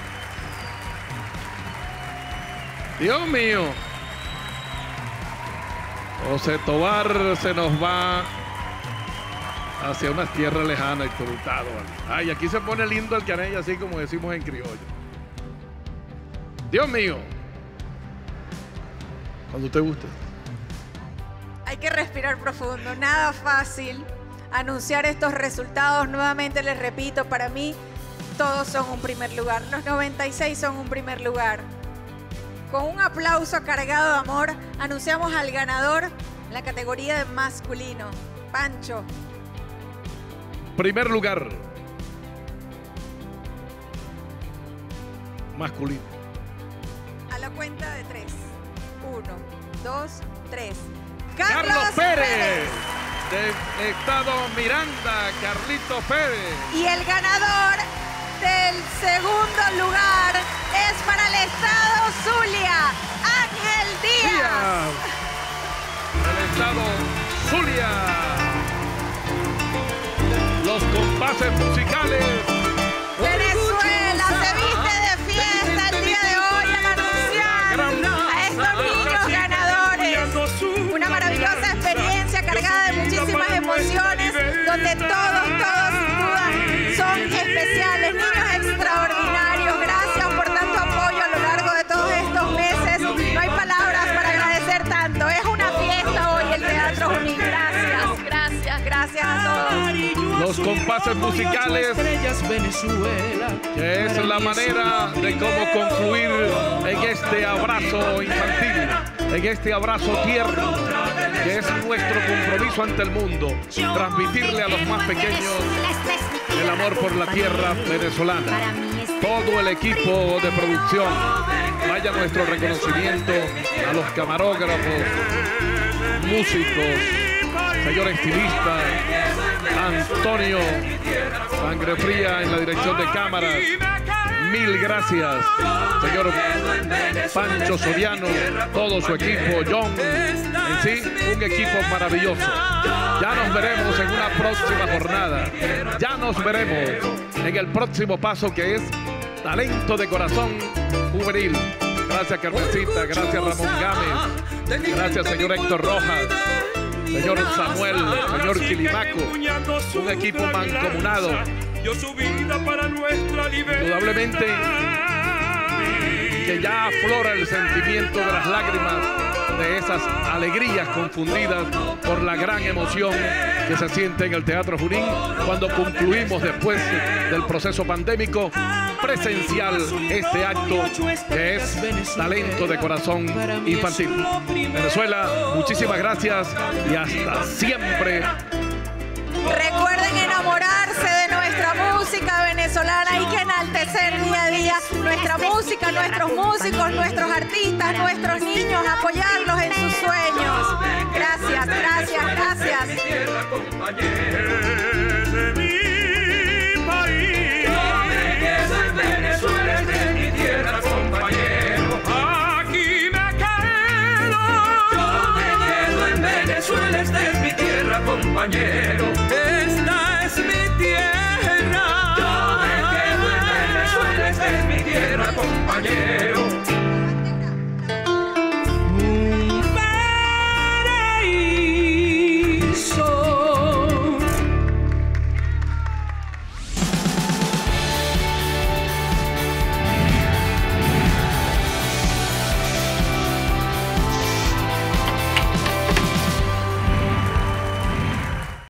Dios mío. José Tobar se nos va hacia unas tierras lejanas, Héctor Hurtado. Ay, aquí se pone lindo el caney, así como decimos en criollo. Dios mío. Cuando usted guste. Hay que respirar profundo, nada fácil anunciar estos resultados. Nuevamente les repito, para mí todos son un primer lugar. Los noventa y seis son un primer lugar. Con un aplauso cargado de amor, anunciamos al ganador en la categoría de masculino. Pancho. Primer lugar. Masculino. A la cuenta de tres. Uno, dos, tres. Carlos, Carlos Pérez. Pérez. De Estado Miranda, Carlito Pérez. Y el ganador del segundo lugar es para el Estado Zulia, Ángel Díaz. Díaz. El Estado Zulia. Los compases musicales. Venezuela se viste de fiesta el día de hoy al anunciar a estos niños ganadores. Una maravillosa experiencia cargada de muchísimas emociones, donde todos, todos sin duda son especiales, niños extraordinarios. Gracias por tanto apoyo a lo largo de todos estos meses. No hay palabras para agradecer tanto. Es una fiesta hoy el Teatro Junín. Gracias, gracias, gracias a todos. Los compases musicales, que es la manera de cómo concluir en este abrazo infantil, en este abrazo tierno, que es nuestro compromiso ante el mundo, transmitirle a los más pequeños el amor por la tierra venezolana. Todo el equipo de producción, vaya nuestro reconocimiento a los camarógrafos, músicos, señor estilista, Antonio Sangre Fría en la dirección de cámaras. Mil gracias, señor Pancho Soriano, todo su equipo, John, en sí, un equipo maravilloso. Ya nos veremos en una próxima jornada. Ya nos veremos en el próximo paso, que es Talento de Corazón Juvenil. Gracias, Carmencita. Gracias, Ramón Gámez. Gracias, señor Héctor Rojas. Señor Samuel, señor Quilimaco, un equipo mancomunado. Indudablemente que ya aflora el sentimiento de las lágrimas, de esas alegrías confundidas por la gran emoción que se siente en el Teatro Junín cuando concluimos, después del proceso pandémico, presencial este acto que es Talento de Corazón Infantil. Venezuela, muchísimas gracias y hasta siempre. Recuerden enamorarse de nuestra música venezolana. Hay que enaltecer día a día nuestra música, nuestros músicos, nuestros artistas, nuestros niños, apoyarlos en sus sueños. Gracias, gracias, gracias. Venezuela es de mi tierra, compañero. Aquí me quedo. Yo me quedo en Venezuela, esta es mi tierra, compañero.